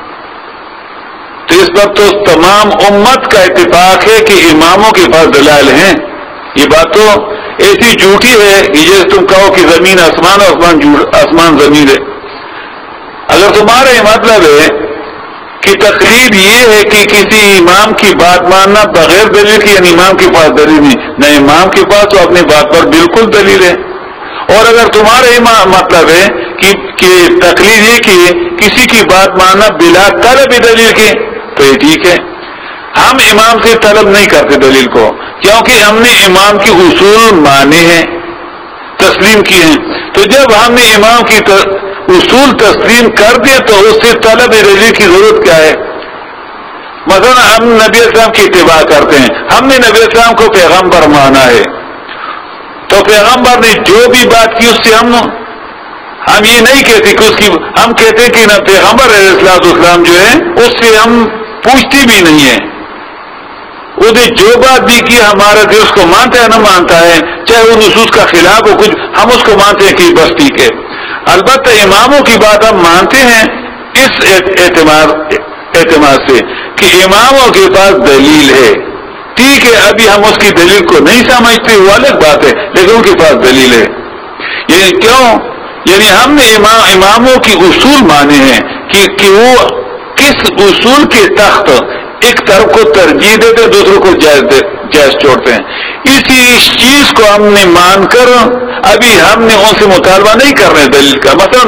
تو اس پر تو تمام امت کا اتفاق ہے کہ اماموں کے پاس دلائل ہیں. یہ بات تو ایسی جھوٹی ہے کہ جیسے تم کہو کہ زمین آسمان اور آسمان زمین ہے. اگر تمہارا یہ مطلب ہے کہ تقلید یہ ہے کہ کسی امام کی بات ماننا بغیر دلیل کی، یعنی امام کے پاس دلیل نہیں، امام کے پاس تو اپنی بات پر بالکل دلیل ہے. اور اگر تمہارا یہ مطلب ہے کہ تقلید یہ کہ کسی کی بات ماننا بلا طلب دلیل کے، تو یہ ٹھیک ہے. ہم امام سے طلب نہیں کرتے دلیل کو، کیونکہ ہم نے امام کی اصول مانے ہیں، تسلیم کیے ہیں. تو جب ہم نے امام کی اصول تسلیم کر دیا تو اس سے طلب دلیل کی ضرورت کیا ہے؟ مثلا ہم نبی اسلام کی اتباع کرتے ہیں، ہم نے نبی اسلام کو پیغمبر مانا ہے، تو پیغمبر نے جو بھی بات کی اس سے ہم یہ نہیں کہتے کہ اس کی، ہم کہتے کہ نہ پیغمبر علیہ السلام جو ہے اس سے ہم پوچھتے بھی نہیں ہیں. وہ نے جو بات بھی کی ہمارا دل اس کو مانتا ہے نہ مانتا ہے، چاہے وہ نصوص کا خلاف ہو کچھ، ہم اس کو مانتے ہیں کہ بس ٹھیک ہے. البتہ اماموں کی بات ہم مانتے ہیں اس اعتماد سے کہ اماموں کے پاس دلیل ہے. ٹھیک ہے، ابھی ہم اس کی دلیل کو نہیں سمجھتے وہ الگ بات ہے، لیکن ان کے پاس دلیل ہے. یعنی کیوں؟ یعنی ہم نے اماموں کی اصول مانے ہیں کہ وہ کس اصول کے تحت ایک طرف کو ترجیح دیتے دوسروں کو جائز چھوڑتے ہیں. اسی چیز کو ہم نے مان کر ابھی ہم نے ان سے مطالبہ نہیں کر رہے دلیل کا. مثلا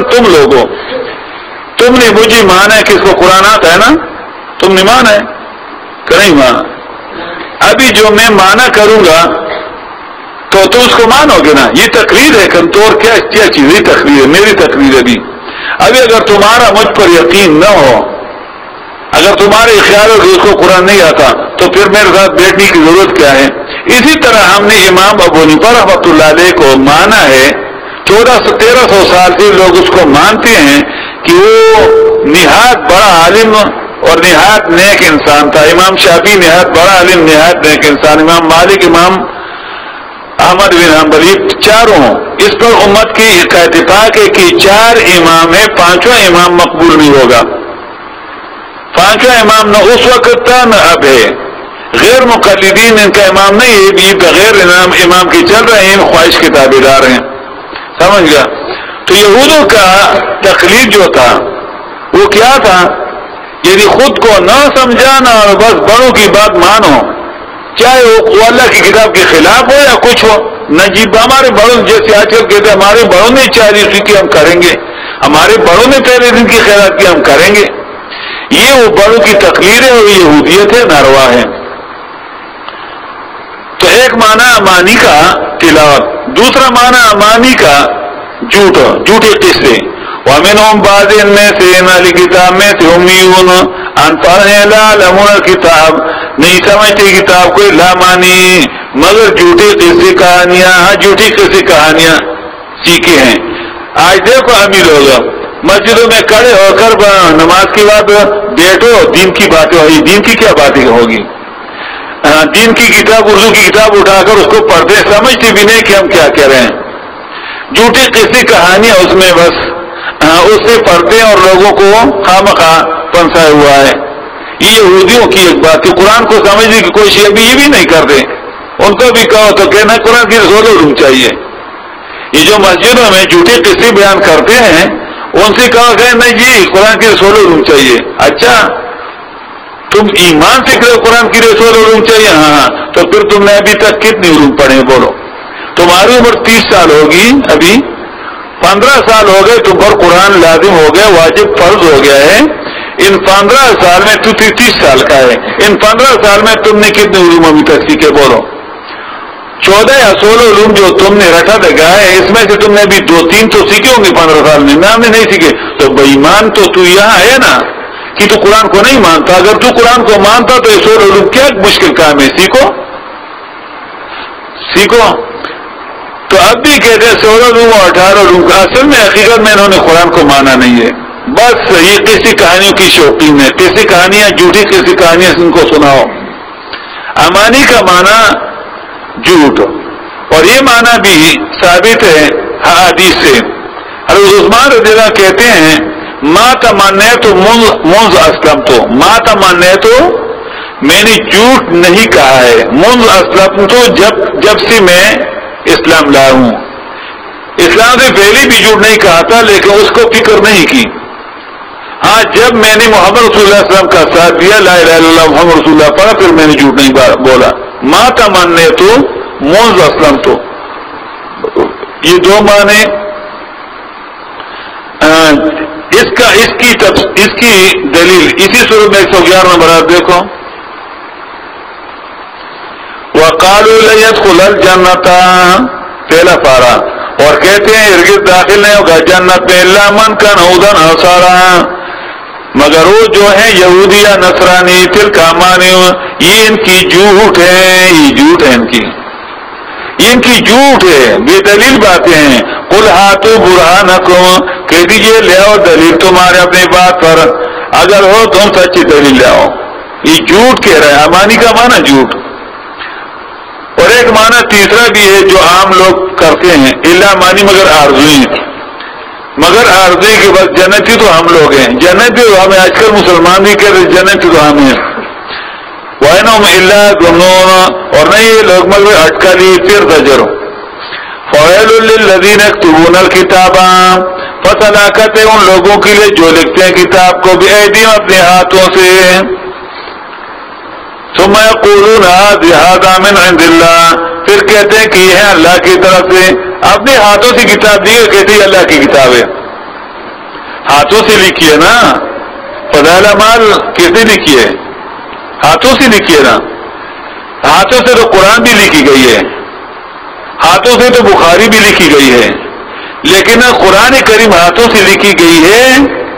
تم نے مجھے مانا ہے کہ اس کو قرآن آتا ہے نا، تم نے مانا ہے کہ نہیں مانا؟ ابھی جو میں مانا کروں گا تو تم اس کو مانو گے نا. یہ تقریر ہے کنتور، کیا چیز ہے؟ تقریر ہے، میری تقریر ہے. ابھی اگر تمہارا مجھ پر یقین نہ ہو، اگر تمہارے خیال ہو کہ اس کو قرآن نہیں آتا تو پھر میرے ساتھ بیٹھنے کی ضرورت کیا ہے؟ اسی طرح ہم نے امام ابو حنیفہ رحمۃ اللہ علیہ کو مانا ہے. 1300 سال سے لوگ اس کو مانتے ہیں کہ وہ نہایت بڑا عالم اور نہایت نیک انسان تھا. امام شافعی نہایت بڑا عالم، نہایت نیک انسان. امام مالک، امام احمد بن حنبل چاروں اس پر امت کی کا اتفاق ہے کہ 4 امام ہے، 5واں امام مقبول نہیں ہوگا. 5واں امام نہ اس وقت تھا نہ اب ہے. غیر مقلدین ان کا امام نہیں ہے، یہ بغیر امام کے چل رہے ہیں، خواہش کے تابعدار ہیں. سمجھ گیا؟ تو یہودوں کا تقلید جو تھا وہ کیا تھا؟ یعنی خود کو نہ سمجھانا اور بس بڑوں کی بات مانو، چاہے وہ اللہ کی کتاب کے خلاف ہو یا کچھ ہو. نجیب ہمارے بڑوں جیسے آج کل کہتے ہیں ہمارے بڑوں نے 40 کی ہم کریں گے، ہمارے بڑوں نے پہلے دن کی خیرات کی ہم کریں گے. یہ وہ بڑوں کی تقلید ہے اور یہودیت ہے، ناروا ہے. تو ایک معنی امانی کا تلاوت، دوسرا معنی امانی کا جھوٹے قصے. وَمِنْهُمْ بَعْضٍ میں سے اہل کتاب میں سے امیون ان پڑھ ہیں لا یعلمون الکتاب، نہیں سمجھتے کتاب کو لا مانی مگر جھوٹے قصے کہانیاں، جھوٹی قصے کہانیاں سیکھے ہیں. آج دیکھو امیر لوگ مسجدوں میں کھڑے ہو کر نماز کے بعد بیٹھو، دین کی باتیں ہوئی، دین کی کیا باتیں ہوگی؟ دین کی کتاب، اردو کی کتاب اٹھا کر اس کو پڑھتے، سمجھتے بھی نہیں کہ ہم کیا کہہ رہے ہیں. جھوٹی قصے کہانیاں اس میں بس اس سے پڑھتے ہیں اور لوگوں کو خامخواہ پنسایا ہوا ہے. یہ یہودیوں کی ایک بات ہے. قرآن کو سمجھنے کی کوشش ابھی یہ بھی نہیں کرتے. ان کو بھی کہو تو کہنا قرآن کی 16 علوم چاہیے. یہ جو مسجدوں میں جھوٹے قصے بیان کرتے ہیں ان سے کہو کہ نہیں جی قرآن کی 16 علوم چاہیے. اچھا تم ایمان سے کرو قرآن کی 16 علوم چاہیے؟ ہاں تو پھر تم نے ابھی تک کتنی علوم پڑھے بولو؟ تمہاری عمر 30 سال ہوگی، ابھی 15 سال ہو گئے تم پر قرآن لازم ہو گیا، واجب فرض ہو گیا ہے. ان 15 سال میں تو 30 سال کا ہے، ان 15 سال میں تم نے کتنے علوم ابھی تک سیکھے بولو؟ 14 یا 16 علوم جو تم نے رٹا دگا ہے اس میں سے تم نے ابھی 2-3 تو سیکھے ہوں گے 15 سال میں، نام نے نہیں سیکھے. تو بے ایمان تو یہاں ہے نا کہ تو قرآن کو نہیں مانتا. اگر تو قرآن کو مانتا تو یہ 16 علوم کیا مشکل کام ہے، سیکھو. تو اب بھی کہتے ہیں 16 علوم اور 18 علوم کا، اصل میں حقیقت میں انہوں نے قرآن کو مانا نہیں ہے. بس یہ کسی کہانیوں کی شوقین ہے، کسی کہانیاں جھوٹی کسی کہانیاں ان کو سناؤ. امانی کا معنی جھوٹ، اور یہ معنی بھی ثابت ہے حدیث سے. حضرت عثمان رضی اللہ کہتے ہیں ما تمنیت منذ اسلمت، ما تمنیت میں نے جھوٹ نہیں کہا ہے، منذ اسلمت جب سے میں اسلام لایا ہوں. اسلام سے پہلے بھی جھوٹ نہیں کہا تھا لیکن اس کو فکر نہیں کی. ہاں جب میں نے محمد رسول اللہ صلی اللہ علیہ وسلم کا ساتھ دیا، لا الہ الا اللہ محمد رسول اللہ پڑھا، پھر میں نے جھوٹ نہیں بولا. ما تمنیت منذ اسلمت، یہ دو معنی. اس کی دلیل اسی سورۃ میں 111 نمبر آیت دیکھو. وَقَالُوا لَن يَدْخُلَ الْجَنَّةَ پہلا پارا، اور کہتے ہیں ہرگز داخل نہیں ہوگا جنت میں الا من کان هودا أو نصارا، مگر وہ جو ہے یہودی یا نصرانی. تلک امانیہم، یہ ان کی جھوٹ ہے، یہ جھوٹ ہے ان کی جھوٹ ہے، بے دلیل باتیں ہیں. قل ہاتوا برہانکم، کہہ دیجیے لے آؤ دلیل تمہارے اپنی بات پر، اگر ہو تم سچی دلیل لے آؤ. یہ جھوٹ کہہ رہے ہیں. امانی کا معنی جھوٹ. اور ایک معنی تیسرا بھی ہے جو عام لوگ کرتے ہیں، الا مانی مگر عارضی. مگر عارضی کے بعد جنتی تو ہم لوگ ہیں، جنتی تو ہمیں آج کل مسلمان بھی کہتے ہیں جنتی تو ہم ہیں. وَإِنْهُمْ إِلَّا يَظُنُّونَ، اور نہیں یہ لوگ مگر اٹکلی پھر زجر. فَوَيْلٌ لِّلَّذِينَ يَكْتُبُونَ الْكِتَابَ، پس ہلاکت ہے ان لوگوں کے لیے جو لکھتے ہیں کتاب کو بِأَيْدِیہِم اپنے ہاتھوں سے. ثم يقولون هذا من عند الله، پھر کہتے ہیں کہ یہ ہے اللہ کی طرف سے. اپنے ہاتھوں سے کتاب دی ہے، کہتے ہیں اللہ کی کتاب ہے. ہاتھوں سے لکھی ہے نا. فضائل اعمال کس نے لکھی ہے؟ ہاتھوں سے لکھی ہے نا. ہاتھوں سے تو قرآن بھی لکھی گئی ہے، ہاتھوں سے تو بخاری بھی لکھی گئی ہے. لیکن قرآن کریم ہاتھوں سے لکھی گئی ہے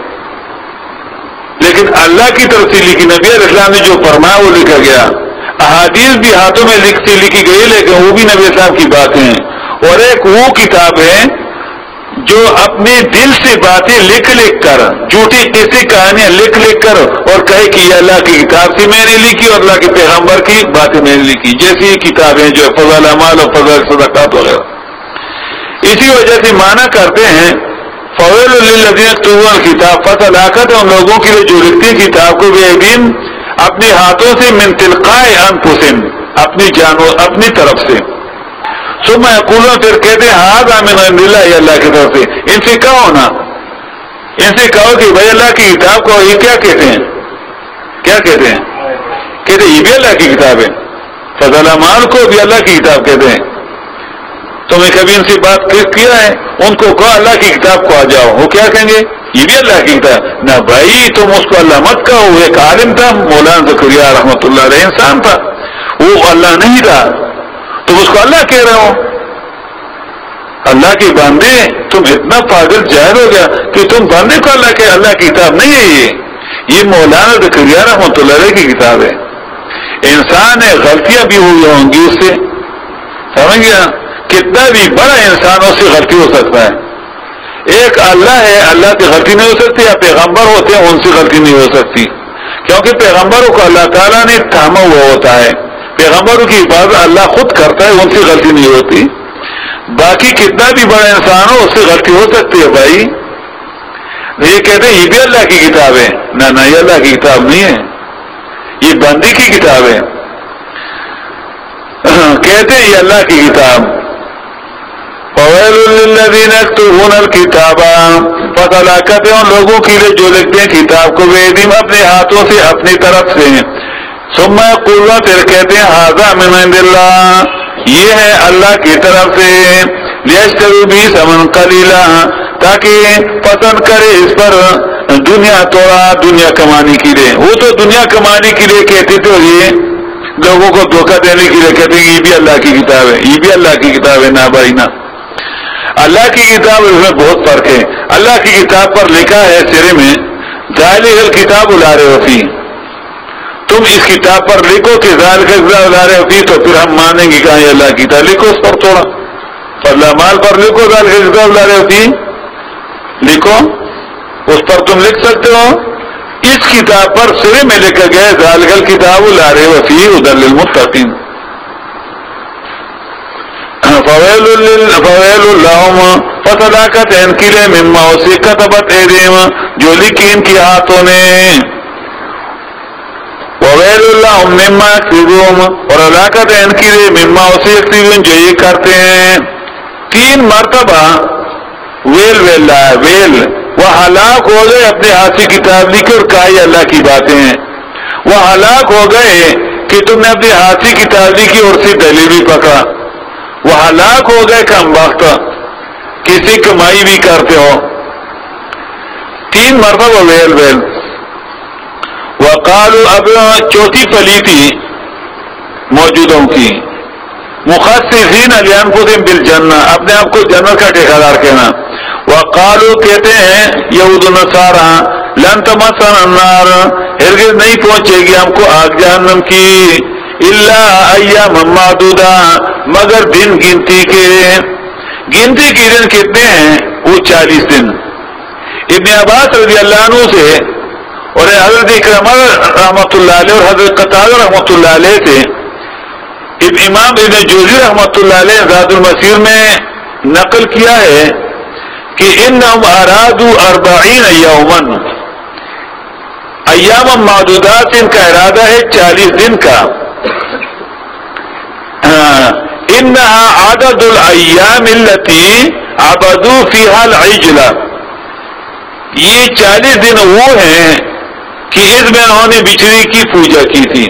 لیکن اللہ کی طرف سے لکھی. نبی علیہ السلام نے جو فرمایا وہ لکھا گیا. احادیث بھی ہاتھوں میں لکھی گئی لیکن وہ بھی نبی السلام کی باتیں ہیں. اور ایک وہ کتاب ہے جو اپنے دل سے باتیں لکھ کر جھوٹی قصے کہانیاں لکھ کر اور کہے کہ یہ اللہ کی کتاب سے میں نے لکھی اور اللہ کے پیغمبر کی باتیں میں نے لکھی، جیسی کتابیں جو فضل اعمال اور فضل صدقات وغیرہ. اسی وجہ سے معنی کرتے ہیں فویل للذین یکتبون الکتاب، پس ہلاکت ہے ان لوگوں کے لیے جو لکھتے ہیں کتاب کو بأیدیہم اپنے ہاتھوں سے، من تلقاء انفسہم اپنی جانوں اپنی طرف سے، ثم یقولون پھر کہتے ہیں ھذا من عند اللہ، یہ اللہ کی طرف سے. ان سے کہو نا، ان سے کہو کہ بھائی اللہ کی کتاب کو یہ کیا کہتے ہیں، کیا کہتے ہیں؟ کہتے ہیں یہ بھی اللہ کی کتاب ہے. فضل اعمال کو بھی اللہ کی کتاب کہتے ہیں. تم نے کبھی ان سے بات کیا ہے؟ ان کو کہو اللہ کی کتاب کو آ جاؤ، وہ کیا کہیں گے؟ یہ بھی اللہ کی کتاب. نہ بھائی تم اس کو اللہ مت کہو، وہ ایک عالم تھا مولانا زکریا رحمۃ اللہ علیہ، انسان تھا، وہ اللہ نہیں تھا، تم اس کو اللہ کہہ رہے ہو. اللہ کے بندے، تم اتنا پاگل جاہل ہو گیا کہ تم بندے کو اللہ کے، اللہ کی کتاب نہیں ہے یہ مولانا زکریا رحمۃ اللہ علیہ کی کتاب ہے. انسان ہے، غلطیاں بھی ہوئی ہوں گی اس سے، سمجھ گیا؟ کتنا بھی بڑا انسان اس سے غلطی ہو سکتا ہے. ایک اللہ ہے، اللہ کی غلطی نہیں ہو سکتی، یا پیغمبر ہوتے ہیں ان سے غلطی نہیں ہو سکتی، کیونکہ پیغمبروں کو اللہ تعالیٰ نے تھاما ہوا ہوتا ہے، پیغمبروں کی حفاظت اللہ خود کرتا ہے، ان سے غلطی نہیں ہوتی. باقی کتنا بھی بڑا انسان ہو اس سے غلطی ہو سکتی ہے بھائی. یہ کہتے ہیں یہ بھی اللہ کی کتاب ہے، نہ یہ اللہ کی کتاب نہیں ہے، یہ بندے کی کتاب ہے. کہتے ہیں یہ اللہ کی کتاب. فویل للذین یکتبون الکتاب، پس ہلاکت ہے ان لوگوں کے لیے جو لکھتے ہیں کتاب کو بأیدیہم اپنے ہاتھوں سے اپنی طرف سے، ثم یقولون پھر کہتے ہیں ھذا من عند اللہ، یہ ہے اللہ کی طرف سے، لیشتروا بہ ثمنا قلیلا تاکہ پسند کرے اس پر دنیا، تھوڑا دنیا کمانے کے لیے. وہ تو دنیا کمانے کے لیے کہتے تھے اور یہ لوگوں کو دھوکہ دینے کے لیے کہتے ہیں یہ بھی اللہ کی کتاب ہے، یہ بھی اللہ کی کتاب ہے. نہ بھائی نہ، اللہ کی کتاب اس میں بہت فرق ہے. اللہ کی کتاب پر لکھا ہے سرے میں ذالک الکتاب لا ریب فیہ، تم اس کتاب پر لکھو کہ ذالک الکتاب لا ریب فیہ، تو پھر ہم مانیں گے کہ یہ اللہ کی کتاب. لکھو اس پر تھوڑا، فضل اعمال پر لکھو ذالک الکتاب لا ریب فیہ، لکھو اس پر تم لکھ سکتے ہو. اس کتاب پر سرے میں لکھا گیا ہے ذالک الکتاب لا ریب فیہ ھدی للمتقین. فویل لہم، پس ہلاکت ہے ان کے لیے مما اسی کتبت ایدیہم جو لکھی ان کے ہاتھوں نے، وویل لہم مما یکسبون، اور ہلاکت ہے ان کے لیے مما اسی یکسبون جو یہ کرتے ہیں. 3 مرتبہ ویل ویل ہے، ویل، وہ ہلاک ہو گئے اپنے ہاتھ سے کتاب لکھی اور کہا یہ اللہ کی باتیں ہیں. وہ ہلاک ہو گئے کہ تم نے اپنے ہاتھ سے کتاب لکھی اور اسے دلیل بھی پکڑا. وہ ہلاک ہو گئے کم وقت کسی کمائی بھی کرتے ہو. 3 مرتبہ ویل ویل. وقالوا، اب چوتھی پلیتی موجودوں کی، مخصصین لانفسہم بالجنہ، اپنے آپ کو جنت کا ٹھیکیدار کہنا. وقالوا، کہتے ہیں یہود و نصارہ، لن تمسنا النار، ہرگز نہیں پہنچے گی ہم کو آگ جہنم کی، الا ایاما معدودہ، مگر دن گنتی کے. گنتی کے دن کتنے ہیں؟ وہ 40 دن. ابن عباس رضی اللہ عنہ سے اور حضرت اکرمہ رحمۃ اللہ علیہ اور حضرت قتادہ رحمۃ اللہ علیہ سے امام ابن جوزی رحمۃ اللہ علیہ زاد المسیر میں نقل کیا ہے کہ انہم ارادوا 40 یوما، ایام معدودات ان کا ارادہ ہے 40 دن کا. انہا عدد الایام التي عبدوا فیہا العجل، یہ 40 دن وہ ہیں کہ اس میں انہوں نے بچڑی کی پوجا کی تھی.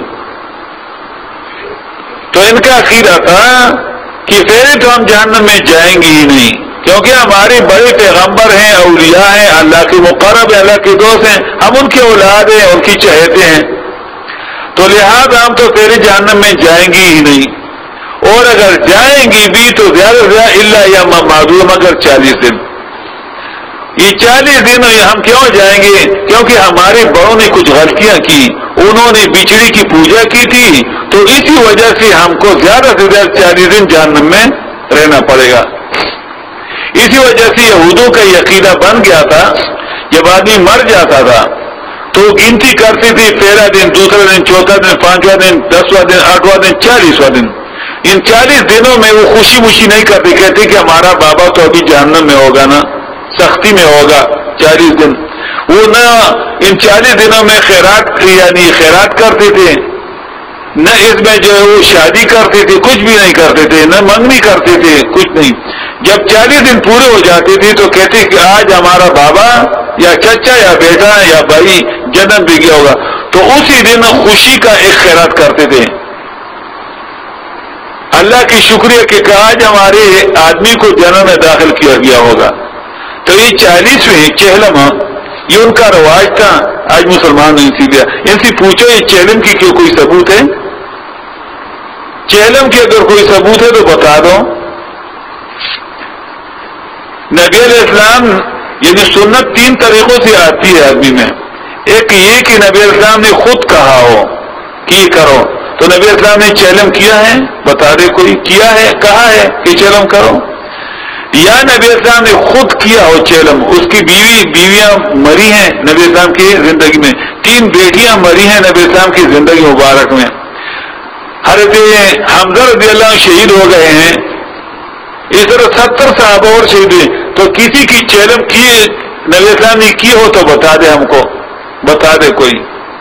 تو ان کا عقیدہ تھا کہ پہلے تو ہم جہنم میں جائیں گے ہی نہیں، کیونکہ ہمارے بڑے پیغمبر ہیں، اولیاء ہیں، اللہ کے مقرب ہیں، اللہ کے دوست ہیں، ہم ان کے اولاد ہیں، ان کی چہتے ہیں، تو لہذا ہم تو پہلے جہنم میں جائیں گے ہی نہیں، اور اگر جائیں گی بھی تو زیادہ سے زیادہ الا ایام معدودہ، مگر 40 دن. یہ 40 دن ہم کیوں جائیں گے؟ کیونکہ ہمارے بڑوں نے کچھ غلطیاں کی، انہوں نے بچڑی کی پوجا کی تھی، تو اسی وجہ سے ہم کو زیادہ سے زیادہ 40 دن جہنم میں رہنا پڑے گا. اسی وجہ سے یہودوں کا یہ عقیدہ بن گیا تھا، جب آدمی مر جاتا تھا تو گنتی کرتی تھی، پہلا دن، دوسرا دن، چوتھا دن، پانچواں دن، 10واں دن، 8واں دن، 40واں دن. ان 40 دنوں میں وہ خوشی نہیں کرتے، کہتے کہ ہمارا بابا تو ابھی جہنم میں ہوگا نا، سختی میں ہوگا 40 دن. وہ نہ ان 40 دنوں میں خیرات کرتے تھے، نہ اس میں جو ہے وہ شادی کرتے تھے، کچھ بھی نہیں کرتے تھے، نہ منگنی کرتے تھے، کچھ نہیں. جب 40 دن پورے ہو جاتے تھے تو کہتے کہ آج ہمارا بابا یا چچا یا بیٹا یا بھائی جنم بھی گیا ہوگا، تو اسی دن خوشی کا ایک خیرات کرتے تھے، اللہ کی شکریہ کہ آج ہمارے آدمی کو جنم میں داخل کیا گیا ہوگا. تو یہ 40ویں چہلم یہ ان کا رواج تھا. آج مسلمان نہیں سی دیا. ان سے پوچھو یہ چہلم کی کیوں کوئی ثبوت ہے؟ چہلم کی اگر کوئی ثبوت ہے تو بتا دو. نبی علیہ السلام یعنی سنت 3 طریقوں سے آتی ہے آدمی میں. ایک یہ کہ نبی علیہ السلام نے خود کہا ہو کہ یہ کرو، تو نبی علیہ السلام نے چہلم کیا ہے؟ بتا دے کوئی کیا ہے، کہا ہے کہ چہلم کرو. یا نبی علیہ السلام نے خود کیا ہو چہلم، اس کی بیویاں مری ہیں نبی علیہ السلام کی زندگی میں، 3 بیٹیاں مری ہیں نبی علیہ السلام کی زندگی مبارک میں. حضرت حمزہ رضی اللہ عنہ شہید ہو گئے ہیں، اس طرح 70 صحابہ اور شہید ہوئے. تو کسی کی چہلم کی نبی علیہ السلام نے کی ہو تو بتا دے، ہم کو بتا دے کوئی.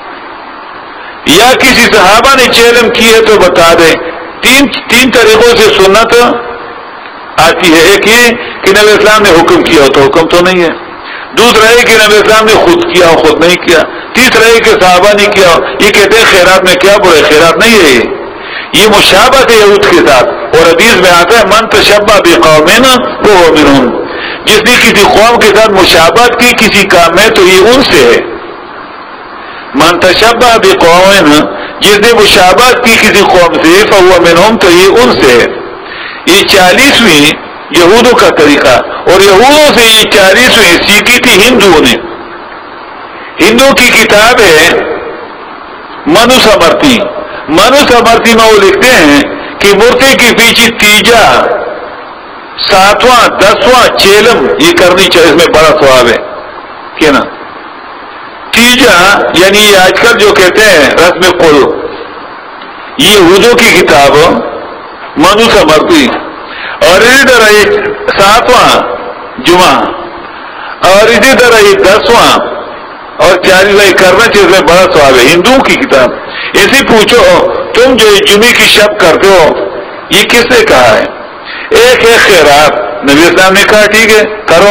یا کسی صحابہ نے چہلم کی ہے تو بتا دے. تین طریقوں سے سنت آتی ہے. ایک یہ کہ نبی اسلام نے حکم کیا ہو تو حکم تو نہیں ہے. دوسرا ہے کہ نبی اسلام نے خود کیا ہو، خود نہیں کیا. تیسرا ہے کہ صحابہ نے کیا ہو. یہ کہتے ہیں خیرات میں کیا برے، خیرات نہیں ہے یہ مشابہت ہے یہود کے ساتھ. اور حدیث میں آتا ہے من تشبہ بقوم فہو منہم، جس نے کسی قوم کے ساتھ مشابہت کی کسی کام میں تو یہ ان سے ہے. من تشبہ بقوم، جس نے مشابہت کی کسی قوم سے فہو منہم تو یہ ان سے ہے. یہ 40ویں یہودوں کا طریقہ، اور یہودوں سے یہ 40ویں سیکھی تھی ہندوؤں نے. ہندو کی کتاب ہے منو سمرتی. منو سمرتی میں وہ لکھتے ہیں کہ مورتی کے پیچھے تیجا، 7واں، 10واں چیلم یہ کرنی چاہیے، اس میں بڑا ثواب ہے کہ نا. تیجا یعنی یہ آج کل جو کہتے ہیں رسم قل، یہ یہودوں کی کتاب منو سمرتی. اور اسی طرح یہ 7واں جمعہ، اور اسی طرح یہ 10واں اور 40واں کرنا چاہیے، اس میں بڑا ثواب ہے. ہندوؤں کی کتاب. ایسے پوچھو تم جو جمعے کی شب کرتے ہو یہ کس نے کہا ہے؟ ایک ہے خیرات، نبی اسلام نے کہا ٹھیک ہے کرو،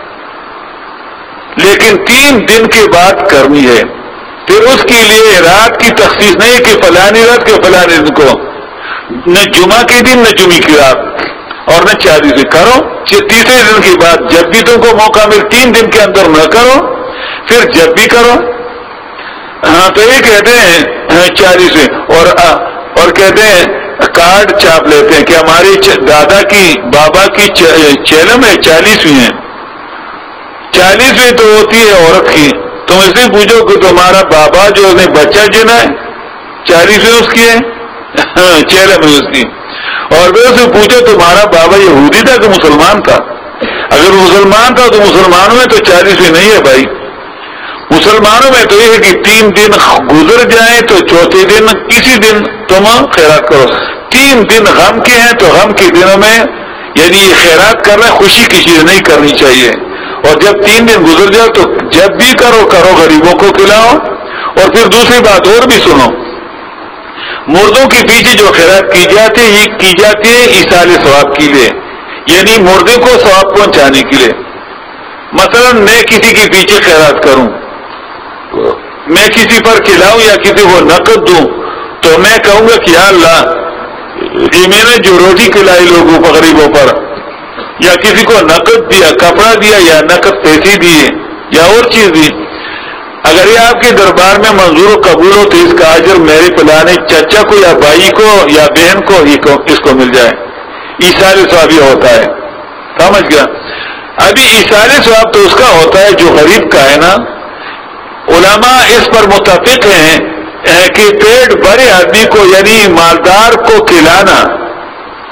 لیکن 3 دن کے بعد کرنی ہے. پھر اس کے لیے رات کی تخصیص نہیں کہ فلانی رات کے فلانی دن کو، نہ جمعہ کے دن نہ جمعے کی رات اور نہ 40 دن کرو. تیسرے دن کے بعد جب بھی تم کو موقع مل 3 دن کے اندر نہ کرو، پھر جب بھی کرو. ہاں تو یہ کہتے ہیں 40 اور کہتے ہیں کارڈ چھاپ لیتے ہیں کہ ہماری دادا کی بابا کی چیلم ہے 40ویں ہے. 40ویں تو ہوتی ہے عورت کی. تم اس سے پوچھو کہ تمہارا بابا جو نے بچہ جنا ہے 40ویں اس کی ہے، چیلم ہے اس کی. اور پھر اسے پوچھو تمہارا بابا یہودی تھا کہ مسلمان تھا؟ اگر مسلمان تھا تو مسلمانوں میں تو 40ویں نہیں ہے بھائی. مسلمانوں میں تو یہ ہے کہ 3 دن گزر جائیں تو چوتھے دن کسی دن تم خیرات کرو. 3 دن غم کے ہیں تو غم کے دنوں میں یعنی یہ خیرات کرنا خوشی کی چیز نہیں کرنی چاہیے. اور جب 3 دن گزر جاؤ تو جب بھی کرو غریبوں کو کھلاؤ. اور پھر دوسری بات اور بھی سنو، مردوں کے پیچھے جو خیرات کی جاتی ہے یہ کی جاتی ہے ایصال ثواب کے لیے، یعنی مردے کو ثواب پہنچانے کے لیے. مثلا میں کسی کے پیچھے خیرات کروں، میں کسی پر کھلاؤں یا کسی کو نقد دوں تو میں کہوں گا کہ یا اللہ یہ میں نے جو روٹی کھلائی لوگوں کو غریبوں پر، یا کسی کو نقد دیا، کپڑا دیا، یا نقد پیسے دیے یا اور چیز دی، اگر یہ آپ کے دربار میں منظور و قبول ہو تو اس کا اجر میرے پلانے چچا کو یا بھائی کو یا بہن کو اس کو مل جائے. ایصال ثواب یہ ہوتا ہے، سمجھ گیا؟ ابھی ایصال ثواب تو اس کا ہوتا ہے جو غریب کا ہے نا. علماء اس پر متفق ہیں کہ پیٹ بھرے آدمی کو یعنی مالدار کو کھلانا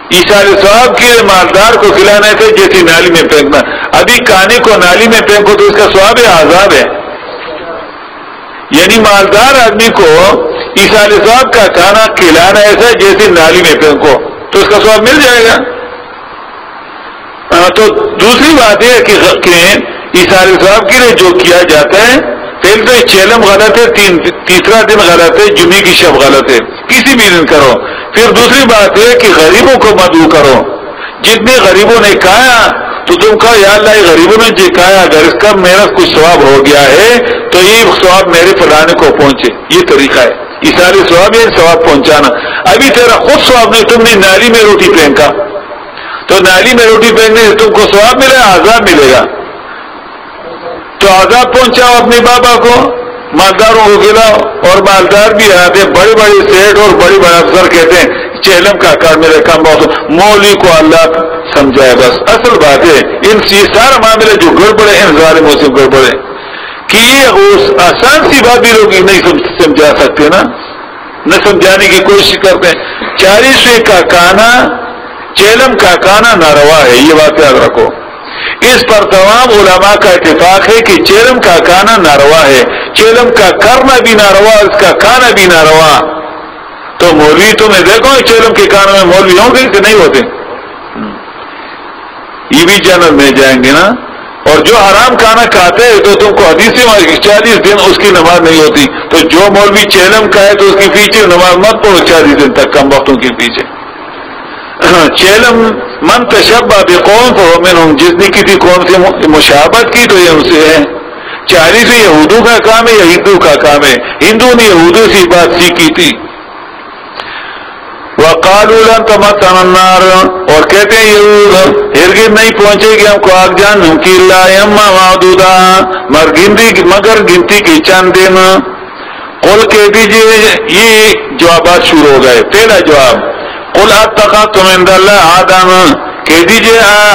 ایثار ثواب کے لیے مالدار کو کھلانا تھا جیسی نالی میں پھینکنا. ابھی کانے کو نالی میں پھینکو تو اس کا ثواب ہے عذاب ہے. یعنی مالدار آدمی کو ایثار ثواب کا کھانا کھلانا ایسا جیسے نالی میں پھینکو تو اس کا ثواب مل جائے گا. تو دوسری بات یہ کہ ایثار ثواب کے لیے جو کیا جاتا ہے، پہلے تو چیلم غلط ہے، تیسرا دن غلط ہے، جمعے کی شب غلط ہے، کسی بھی دن کرو. پھر دوسری بات یہ کہ غریبوں کو مدعو کرو. جتنے غریبوں نے کھایا تو تم کہو یا اللہ یہ غریبوں نے جو کھایا اگر اس کا میرا کچھ ثواب ہو گیا ہے تو یہ ثواب میرے فلانے کو پہنچے. یہ طریقہ ہے ایثار ثواب، یہ ثواب پہنچانا. ابھی تیرا خود ثواب نہیں، تم نے نالی میں روٹی پھینکا تو نالی میں روٹی پھینکنے سے تم کو ثواب ملے گا، عذاب ملے گا. تو عذاب پہنچاؤ اپنے بابا کو، مالداروں کو کھلاؤ. اور مالدار بھی آتے ہیں، بڑے بڑے سیٹ اور بڑے بڑے افسر کہتے ہیں چہلم کا کار میرے کام بہت. مولوی کو اللہ سمجھائے بس. اصل بات ہے ان سے سارا معاملہ جو گڑبڑے ان ظالموں سے گڑبڑے کہ یہ اس آسان سی بات بھی لوگ نہیں سمجھا سکتے نا، نہ سمجھانے کی کوشش کرتے ہیں. 40 کا کانا چیلم کا کانا ناروا ہے، یہ بات یاد رکھو. اس پر تمام علماء کا اتفاق ہے کہ چیلم کا کانا ناروا ہے. چیلم کا کرنا بھی ناروا، اس کا کانا بھی ناروا. تو مولوی تمہیں دیکھو چیلم کے کانوں میں مولوی ہوں گے کہ نہیں ہوتے؟ یہ بھی جنت میں جائیں گے نا. اور جو حرام کھانا کھاتے ہیں تو تم کو حدیث سے 40 دن اس کی نماز نہیں ہوتی. تو جو مولوی چیلم کا ہے تو اس کی پیچھے نماز مت پڑھو 40 دن تک، کم وقتوں کے پیچھے. چیلم من تشبہ بقوم فہو منہم، جس نے کسی قوم سے مشابہت کی تو یہ ان سے ہے. 40 یہودوں کا کام ہے یا ہندو کا کام ہے؟ ہندو نے یہودوں سے بات سیکھی تھی. وقالوا لن تمسنا النار، اور کہتے ہیں یہود ہرگز نہیں پہنچے گی ہم کو آگ جہنم کی الا ایاما معدودہ، مگر گنتی کی چند دن. قل کہہ دیجیے، یہ جوابات شروع ہو گئے. پہلا جواب قل اتخذتم عند اللہ عہدا، کہہ دیجیے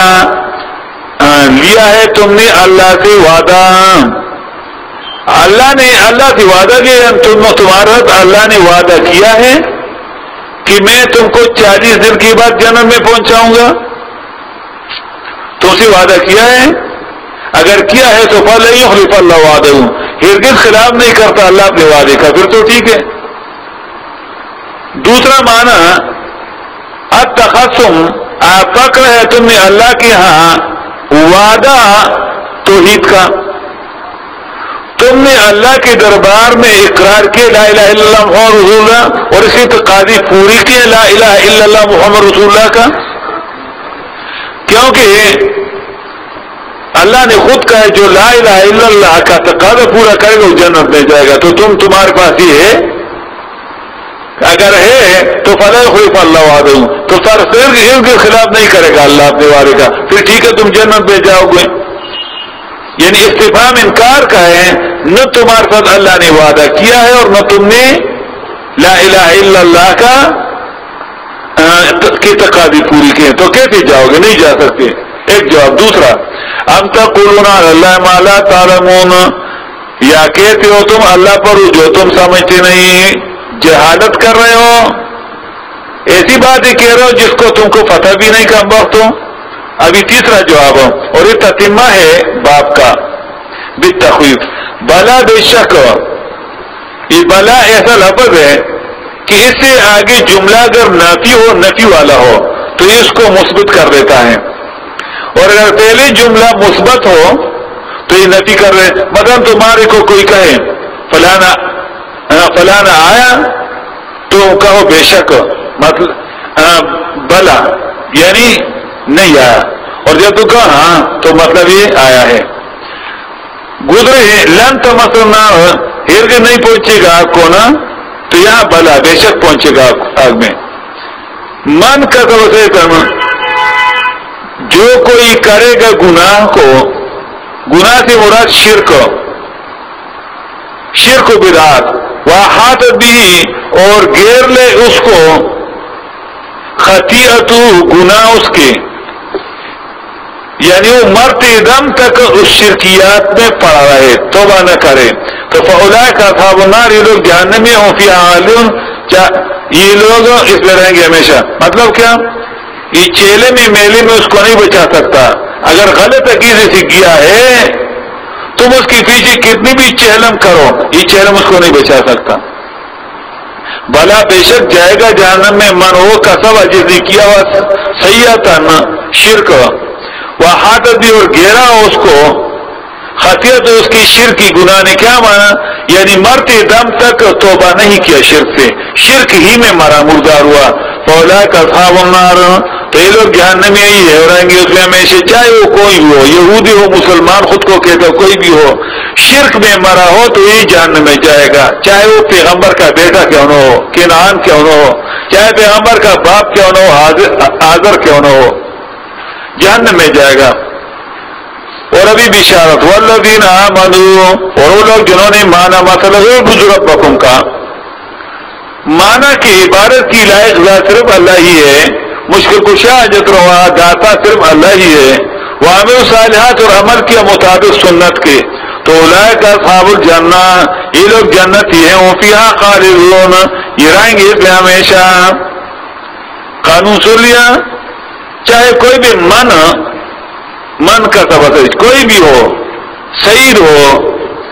لیا ہے تم نے اللہ سے وعدہ. اللہ نے اللہ سے وعدہ لیا، تمہارا اللہ نے وعدہ کیا ہے کہ میں تم کو 40 دن کے بعد جنت میں پہنچاؤں گا. تم سے وعدہ کیا ہے؟ اگر کیا ہے تو فَلَن يُخْلِفَ اللَّهُ وَعْدَهُ، ہرگز خلاف نہیں کرتا اللہ اپنے وعدے کا، پھر تو ٹھیک ہے. دوسرا معنی اتخذتم، آپ پکڑ ہے تم نے اللہ کے ہاں وعدہ توحید کا. تم نے اللہ کے دربار میں اقرار کیا لا الہ الا اللہ محمد رسول اللہ، اور اسی تقاضی پوری کی لا الہ الا اللہ محمد رسول اللہ کا. کیونکہ اللہ نے خود کہا جو لا الہ الا اللہ کا تقاضا پورا کرے گا وہ جنت میں جائے گا. تو تمہارے پاس یہ ہے، اگر ہے تو فَلَن يُخْلِفَ اللَّهُ وَعْدَهُ، تو سر کے خلاف نہیں کرے گا اللہ اپنے وعدے کا، پھر ٹھیک ہے تم جنت میں جاؤ گے. یعنی استفہام انکار کا ہے، نہ تمہارے ساتھ اللہ نے وعدہ کیا ہے اور نہ تم نے لا الہ الا اللہ کا کی تقاضی پوری کی، تو کیسے جاؤ گے؟ نہیں جا سکتے. ایک جواب. دوسرا ام تقولون علی اللہ ما لا تعلمون، یا کہتے ہو تم اللہ پر جو تم سمجھتے نہیں، جہالت کر رہے ہو، ایسی باتیں کہہ رہے ہو جس کو تم کو پتہ بھی نہیں کم وقت ہو. ابھی تیسرا جواب ہو، اور یہ تتمہ ہے باپ کا بالتخویف. بلا بے شک، یہ بلا ایسا لفظ ہے کہ اس سے آگے جملہ اگر نفی ہو، نفی والا ہو تو یہ اس کو مثبت کر دیتا ہے، اور اگر پہلے جملہ مثبت ہو تو یہ نفی کر رہے. مثلا تمہارے کو کوئی کہے فلانا آیا تو کہو بے شک، مطلب بلا یعنی نہیں آیا، اور جب تو کہا ہاں تو مطلب یہ آیا ہے. گزرے ہیں لن تمسنا، ہرگز نہیں پہنچے گا آپ کو نا، تو یہاں بلا بے شک پہنچے گا آگ میں. من کا تو سے جو کوئی کرے گا گناہ کو، گناہ سے مراد شرک و بدعت، واحاط بھی، اور گھیر لے اس کو خطیئت گناہ اس کے، یعنی وہ مرتے دم تک اس شرکیات میں پڑا رہے، توبہ نہ کرے، تو فاولئک اصحاب النار، یہ لوگ جہنم میں ہوں فیہا خالدون، یہ لوگ اس میں رہیں گے ہمیشہ. مطلب کیا؟ یہ چیلے میں میلے میں اس کو نہیں بچا سکتا. اگر غلط عقیدے سے گیا ہے تم اس کے پیچھے کتنی بھی چہلم کرو یہ چہلم اس کو نہیں بچا سکتا. بھلا بے شک جائے گا جہنم میں من ہو کسب جس نے کیا ہوا سیئتن شرک وحاطت بھی اور گھیرا ہو اس کو خطیت اس کی شرک کی گناہ نے. کیا مانا؟ یعنی مرتے دم تک توبہ نہیں کیا شرک سے, شرک ہی میں مرا مردار ہوا. فاولئک اصحاب النار تو یہ لوگ جہنم میں ہی رہیں گے اس میں ہمیشہ, چاہے وہ کوئی بھی ہو, یہودی ہو مسلمان خود کو کہتا کوئی بھی ہو, شرک میں مرا ہو تو یہی جہنم میں جائے گا, چاہے وہ پیغمبر کا بیٹا کیوں نہ ہو, کنعان کیوں نہ ہو, چاہے پیغمبر کا باپ کیوں نہ ہو, آذر کیوں نہ ہو, جہنم میں جائے گا. اور ابھی بشارت والذین آمنوا, اور وہ لوگ جنہوں نے مانا مثلا ربکم کا مانا کہ عبادت کی لائق ذات صرف اللہ ہی ہے, مشکل کشا حاجت روا داتا صرف اللہ ہی ہے, وعملوا الصالحات اور عمل کیا مطابق سنت کے, تو اولئک اصحاب الجنہ یہ لوگ جنت ہی ہیں, ہم فیہا خالدون یہ رہیں گے اس میں ہمیشہ. قانون سن لیا, چاہے کوئی بھی من کا سبب کوئی بھی ہو, سعید ہو,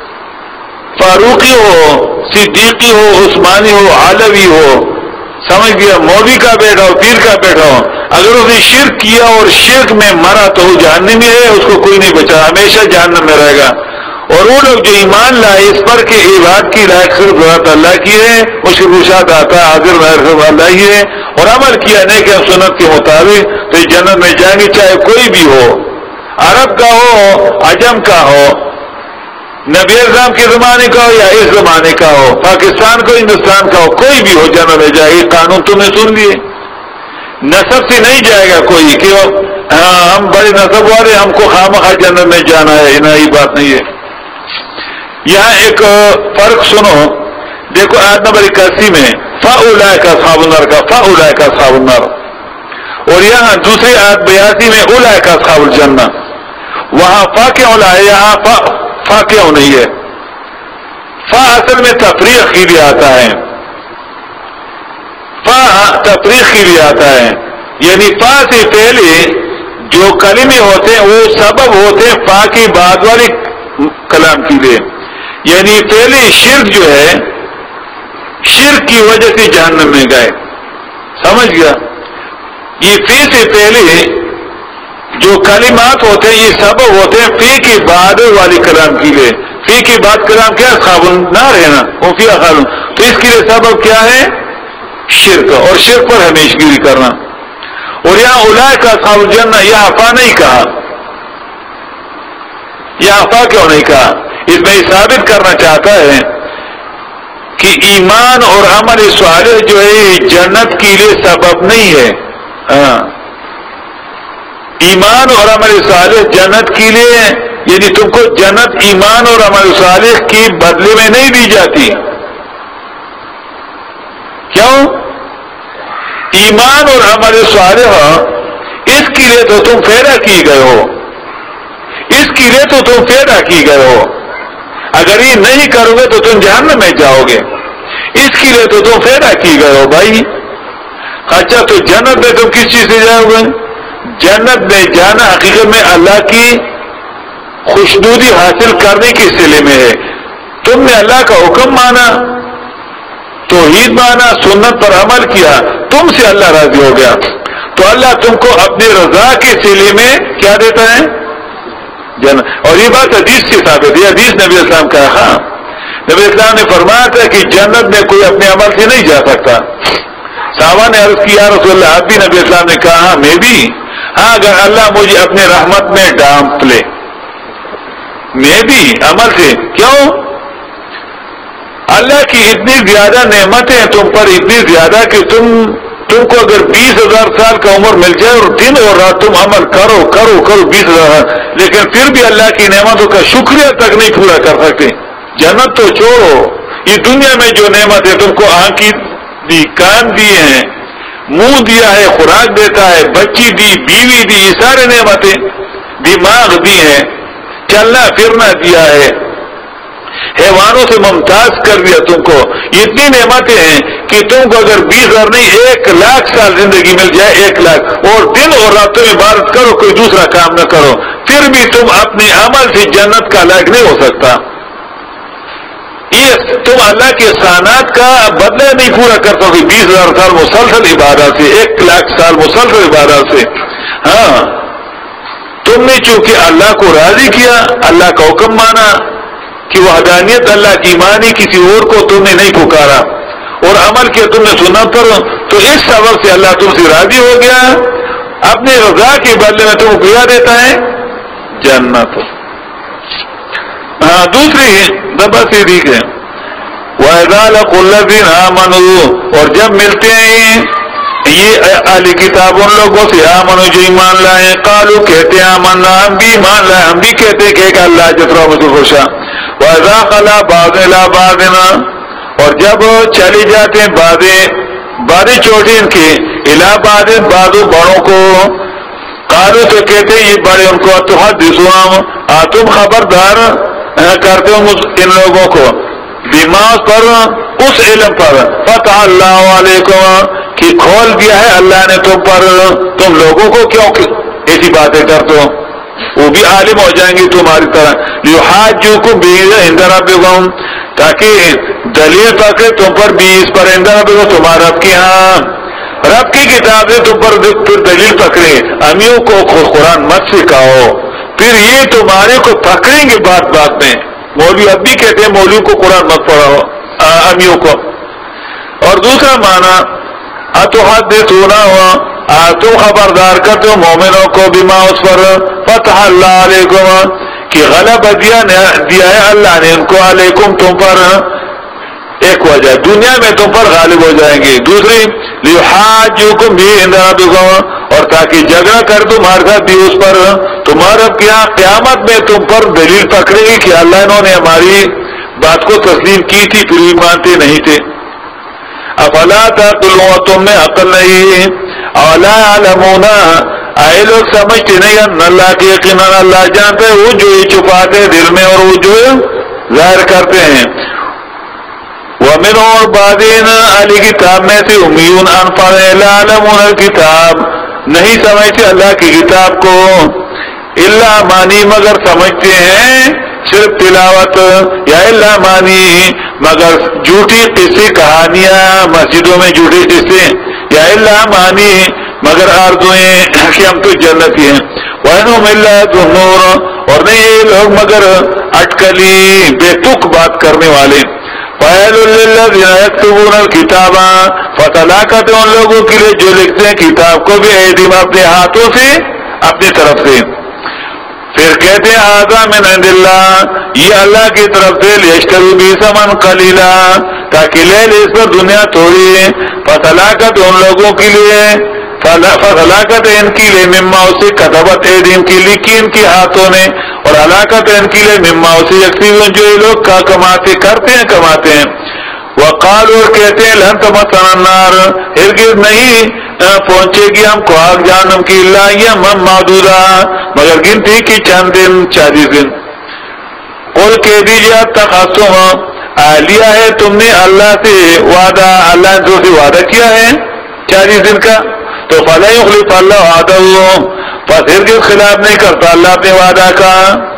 فاروقی ہو, صدیقی ہو, عثمانی ہو, علوی ہو, سمجھ گیا, مولوی کا بیٹا ہو, پیر کا بیٹا ہو, اگر اس نے شرک کیا اور شرک میں مرا تو وہ جہنمی ہے, اس کو کوئی نہیں بچا, ہمیشہ جہنم میں رہے گا. اور وہ لوگ جو ایمان لائے اس پر کہ عبادت کی لائق صرف ذات اللہ کی ہے, مشکل کشا داتا حاضر صرف اللہ ہی ہے, اور عمل کیا نیک سنت کے مطابق تو یہ جنت میں جائیں گے, چاہے کوئی بھی ہو, عرب کا ہو, عجم کا ہو, نبی اعظم کے زمانے کا ہو یا اس زمانے کا ہو, پاکستان کو ہندوستان کا ہو, کوئی بھی ہو جنت میں جائے گا. قانون تم نے سن لیے, نسب سے نہیں جائے گا کوئی کہ ہم بڑے نسب والے ہم کو خامخواہ جنت میں جانا ہے, نہ یہ بات نہیں ہے. یہاں ایک فرق سنو, دیکھو آیت نمبر 81 میں فاولئک اصحاب النار کا فاولئک اصحاب النار, اور یہاں دوسری آیت 82 میں اولئک اصحاب الجنہ, وہاں فا کیوں لائے, یہاں فا کیوں نہیں ہے. فا اصل میں تفریق کے لیے آتا ہے, فا تفریق کے لیے آتا ہے, یعنی فا سے پہلے جو کلمے ہوتے ہیں وہ سبب ہوتے ہیں فا کی بعد والی کلام کے لیے. یعنی پہلے شرک جو ہے, شرک کی وجہ سے جہنم میں گئے, سمجھ گیا. یہ فی سے پہلے جو کلمات ہوتے ہیں یہ سبب ہوتے ہیں فی کے بعد والی کلام کے لیے. فی کے بعد کلام کیا اصحاب النار ہے نا, وہ فی خالون, تو اس کے لیے سبب کیا ہے شرک, اور شرک پر ہمیشگیری کرنا. اور یہاں اولئک اصحاب الجنہ یہاں فا نہیں کہا, یہاں فا کیوں نہیں کہا؟ اس میں ثابت کرنا چاہتا ہے کہ ایمان اور عمل صالح جو ہے جنت کے لیے سبب نہیں ہے. ایمان اور عمل صالح جنت کے لیے, یعنی تم کو جنت ایمان اور عمل صالح کے بدلے میں نہیں دی جاتی. کیوں؟ ایمان اور عمل صالح اس کے لیے تو تم پیدا کی گئے ہو, اس کے لیے تو تم پیدا کی گئے ہو. اگر یہ نہیں کرو گے تو تم جہنم میں جاؤ گے, اس کے لیے تو تم پیدا کی گئے ہو بھائی. اچھا تو جنت میں تم کس چیز سے جاؤ گے؟ جنت میں جانا حقیقت میں اللہ کی خوشنودی حاصل کرنے کے سلسلے میں ہے. تم نے اللہ کا حکم مانا, توحید مانا, سنت پر عمل کیا, تم سے اللہ راضی ہو گیا, تو اللہ تم کو اپنی رضا کے سلسلے میں کیا دیتا ہے جنت. اور یہ بات حدیث سے ثابت ہے, حدیث نبی اسلام کا, ہاں نبی اسلام نے فرمایا تھا کہ جنت میں کوئی اپنے عمل سے نہیں جا سکتا. صحابہ نے عرض کیا رسول اللہ, آپ بھی؟ نبی اسلام نے کہا ہاں میں بھی. ہاں اگر اللہ مجھے اپنے رحمت میں ڈانپ لے, میں بھی عمل سے. کیوں؟ اللہ کی اتنی زیادہ نعمتیں ہیں تم پر, اتنی زیادہ کہ تم کو اگر 20,000 سال کا عمر مل جائے اور دن اور رات تم عمل کرو 20,000, لیکن پھر بھی اللہ کی نعمتوں کا شکریہ تک نہیں پورا کر سکتے. جنت تو چھوڑو, یہ دنیا میں جو نعمت ہے تم کو آنکھ دی, کان دیے ہیں, منہ دیا ہے, خوراک دیتا ہے, بچی دی, بیوی دی, یہ سارے نعمتیں, دماغ دی ہیں, چلنا پھرنا دیا ہے, حیوانوں سے ممتاز کر دیا تم کو. اتنی نعمتیں ہیں کہ تم کو اگر 20,000 نہیں 1,00,000 سال زندگی مل جائے 1,00,000 اور دن اور راتوں میں عبادت کرو, کوئی دوسرا کام نہ کرو, پھر بھی تم اپنے عمل سے جنت کا لائق نہیں ہو سکتا. یہ تم اللہ کے احسانات کا بدلہ نہیں پورا کر سکتے 20,000 سال مسلسل عبادت سے, 1,00,000 سال مسلسل عبادت سے. ہاں تم نے چونکہ اللہ کو راضی کیا, اللہ کا حکم مانا کہ وحدانیت اللہ کی مانی, کسی اور کو تم نے نہیں پکارا اور عمل کیا تم نے سنا پر, تو اس سبب سے اللہ تم سے راضی ہو گیا. اپنے رضا کے بدلے میں تم کو کیا دیتا ہے جنت. ہاں دوسری دبا سیدھی ہے وَإِذَا لَقُوا الَّذِينَ آمَنُوا, اور جب ملتے ہیں یہ اہل کتاب ان لوگوں سے آمنو جو ایمان لائے, قالو کہتے ہیں آمنا, ہم بھی ایمان لائے, ہم بھی کہتے ہیں کہ اللہ جترا مجھے خوشا. وَإِذَا خَلَا بَعْضُ إِلَىٰ بَعْضٍ, اور جب چلی جاتے ہیں بادیں چھوٹی ان کی, إِلَىٰ بَعْضٍ بعض بڑوں کو, قالو تو کہتے ہیں یہ بڑے ان کو تحدثون, تم خبردار کرتے ہو ان لوگوں کو بما پر اس علم پر فتح اللہ علیکم کہ کھول دیا ہے اللہ نے تم پر, تم لوگوں کو کیوں ایسی باتیں کرتے ہو, وہ بھی عالم ہو جائیں گے تمہاری طرح. یحاجوکم بہ عند ربکم, تاکہ دلیل پکڑے تم پر بھی اس پر عند ربکم, تمہارا رب کے ہاں, رب کی کتاب سے تم پر پھر دلیل پکڑے. امیوں کو قرآن مت سکھاؤ, پھر یہ تمہارے کو پکڑیں گے بات بات میں. مولوی اب بھی کہتے ہیں مولوی کو قرآن مت پڑھاؤ امیوں کو. اور دوسرا معنی اتحدثون, تم خبردار کرتے ہو مومنوں کو بما اس پر فتح اللہ علیکم کہ غلبہ دیا ہے اللہ نے ان کو علیکم تم پر. ایک وجہ دنیا میں تم پر غالب ہو جائیں گے. دوسری لیحاجوکم بہ عند ربکم, اور تاکہ جھگڑا کر تمہارے ساتھ بھی اس پر, تمہارا کیا قیامت میں تم پر دلیل پکڑے گی کہ اللہ انہوں نے ہماری بات کو تسلیم کی تھی پھر بھی مانتے نہیں تھے. افلا تعقلون, تم میں عقل نہیں. اولا یعلمون, آئے لوگ سمجھتے نہیں ان اللہ کی یقینا اللہ جانتے ہیں وہ جو یہ چھپاتے دل میں اور وہ جو ظاہر کرتے ہیں. ومن اور بعدین علی کتاب میں سے امیون انفر لا علمون الکتاب, نہیں سمجھتے اللہ کی کتاب کو, الا مانی مگر سمجھتے ہیں صرف تلاوت, یا الا مانی مگر جھوٹی قصے کہانیاں مسجدوں میں جھوٹے قصے, یا الا مانی مگر آرزویں کہ ہم تو جنتی ہیں. وَإِنْهُمْ إِلَّا يَظُنُّونَ, اور نہیں یہ لوگ مگر اٹکلی بے تک بات کرنے والے. وَيْلٌ لِّلَّذِينَ يَكْتُبُونَ الْكِتَابَ, فتلاقت ان لوگوں کے لیے جو لکھتے ہیں کتاب کو بھی ایدیم اپنے ہاتھوں سے اپنی طرف سے. پھر کہتے ہیں ھذا من عند اللہ, یہ اللہ کی طرف سے, لیشتروا بہ ثمنا قلیلا, تاکہ لے لے اس پر دنیا تھوڑی. فتلاقت ان لوگوں کے لیے, فلاقت ان کی لیے مما اسے کتبت ایدیم کی لکھی ان کے ہاتھوں نے, اور ہلاکت ان کی لیے مما اسے یکسیون جو یہ لوگ کماتے کرتے ہیں کماتے ہیں. وقالوا, اور کہتے ہیں لن تمسنا النار, ہرگز نہیں پہنچے گی ہم کو آگ جہنم کی, الا ایاما معدودہ مگر گنتی کی چند دن 40 دن. قل کہہ دیجیے اتخذتم, لیا ہے تم نے اللہ سے وعدہ, اللہ نے تم سے وعدہ کیا ہے 40 دن کا, تو فلا یخلف اللہ وعدہ, پس ہرگز خلاف نہیں کرتا اللہ اپنے وعدہ کا.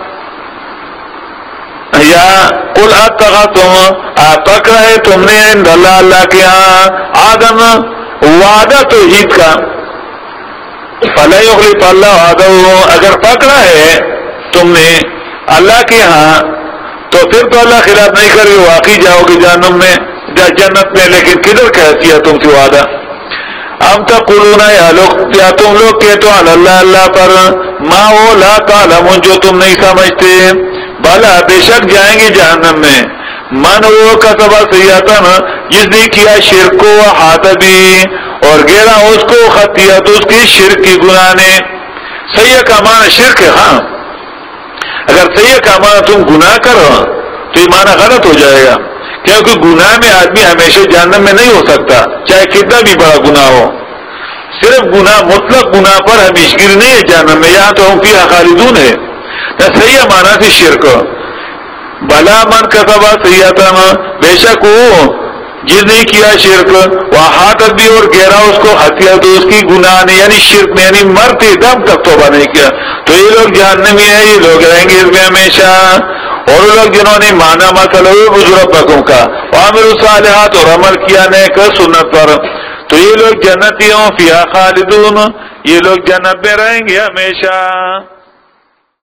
یا قل اتخذتم, پکڑا ہے تم نے اللہ کے ہاں آدم وعدہ توحید کا, فلا یخلف اللہ وعدہ, اگر پکڑا ہے تم نے اللہ کے ہاں تو پھر تو اللہ خلاف نہیں کرے, واقعی جاؤ گے جہنم میں جنت میں, لیکن کدھر کہتی ہے تم سے وعدہ. ام تقولون, یا تم لوگ کہتے ہو اللہ اللہ پر ما وہ لا تعلمون جو تم نہیں سمجھتے. بلا بے شک جائیں گے جہنم میں من وہ کسب سیئاتن, جس نے کیا شرک و حاتبی, اور گیرا اس کو خطیت اس کی شرک کی گناہ نے. سیئہ کا معنی شرک ہے. ہاں اگر سیئہ کا معنی تم گناہ کرو تو یہ معنی غلط ہو جائے گا, کیونکہ گناہ میں آدمی ہمیشہ جہنم میں نہیں ہو سکتا چاہے کتنا بھی بڑا گناہ ہو. صرف گناہ مطلق گناہ پر ہمیشگی نہیں ہے جہنم میں, یہاں تو ہم فیہا خالدون ہے. صحیح معنی سے شرک, بلا من کسبا سیئاتن، بے شک وہ جس نے کیا شرک، وحاطت بھی اور گھیرا اس کو حتیت اس کی گناہ نے، یعنی شرک نے، یعنی مرتے دم تک توبہ نہیں کیا، تو یہ لوگ جہنمی ہیں، یہ لوگ رہیں گے اس میں ہمیشہ۔ اور وہ لوگ جنہوں نے مانا مسئلہ بزرگوں کا وعملوا الصالحات اور عمل کیا نیک سنت پر، تو یہ لوگ جنتیوں فیہا خالدون، یہ لوگ جنت میں رہیں گے ہمیشہ۔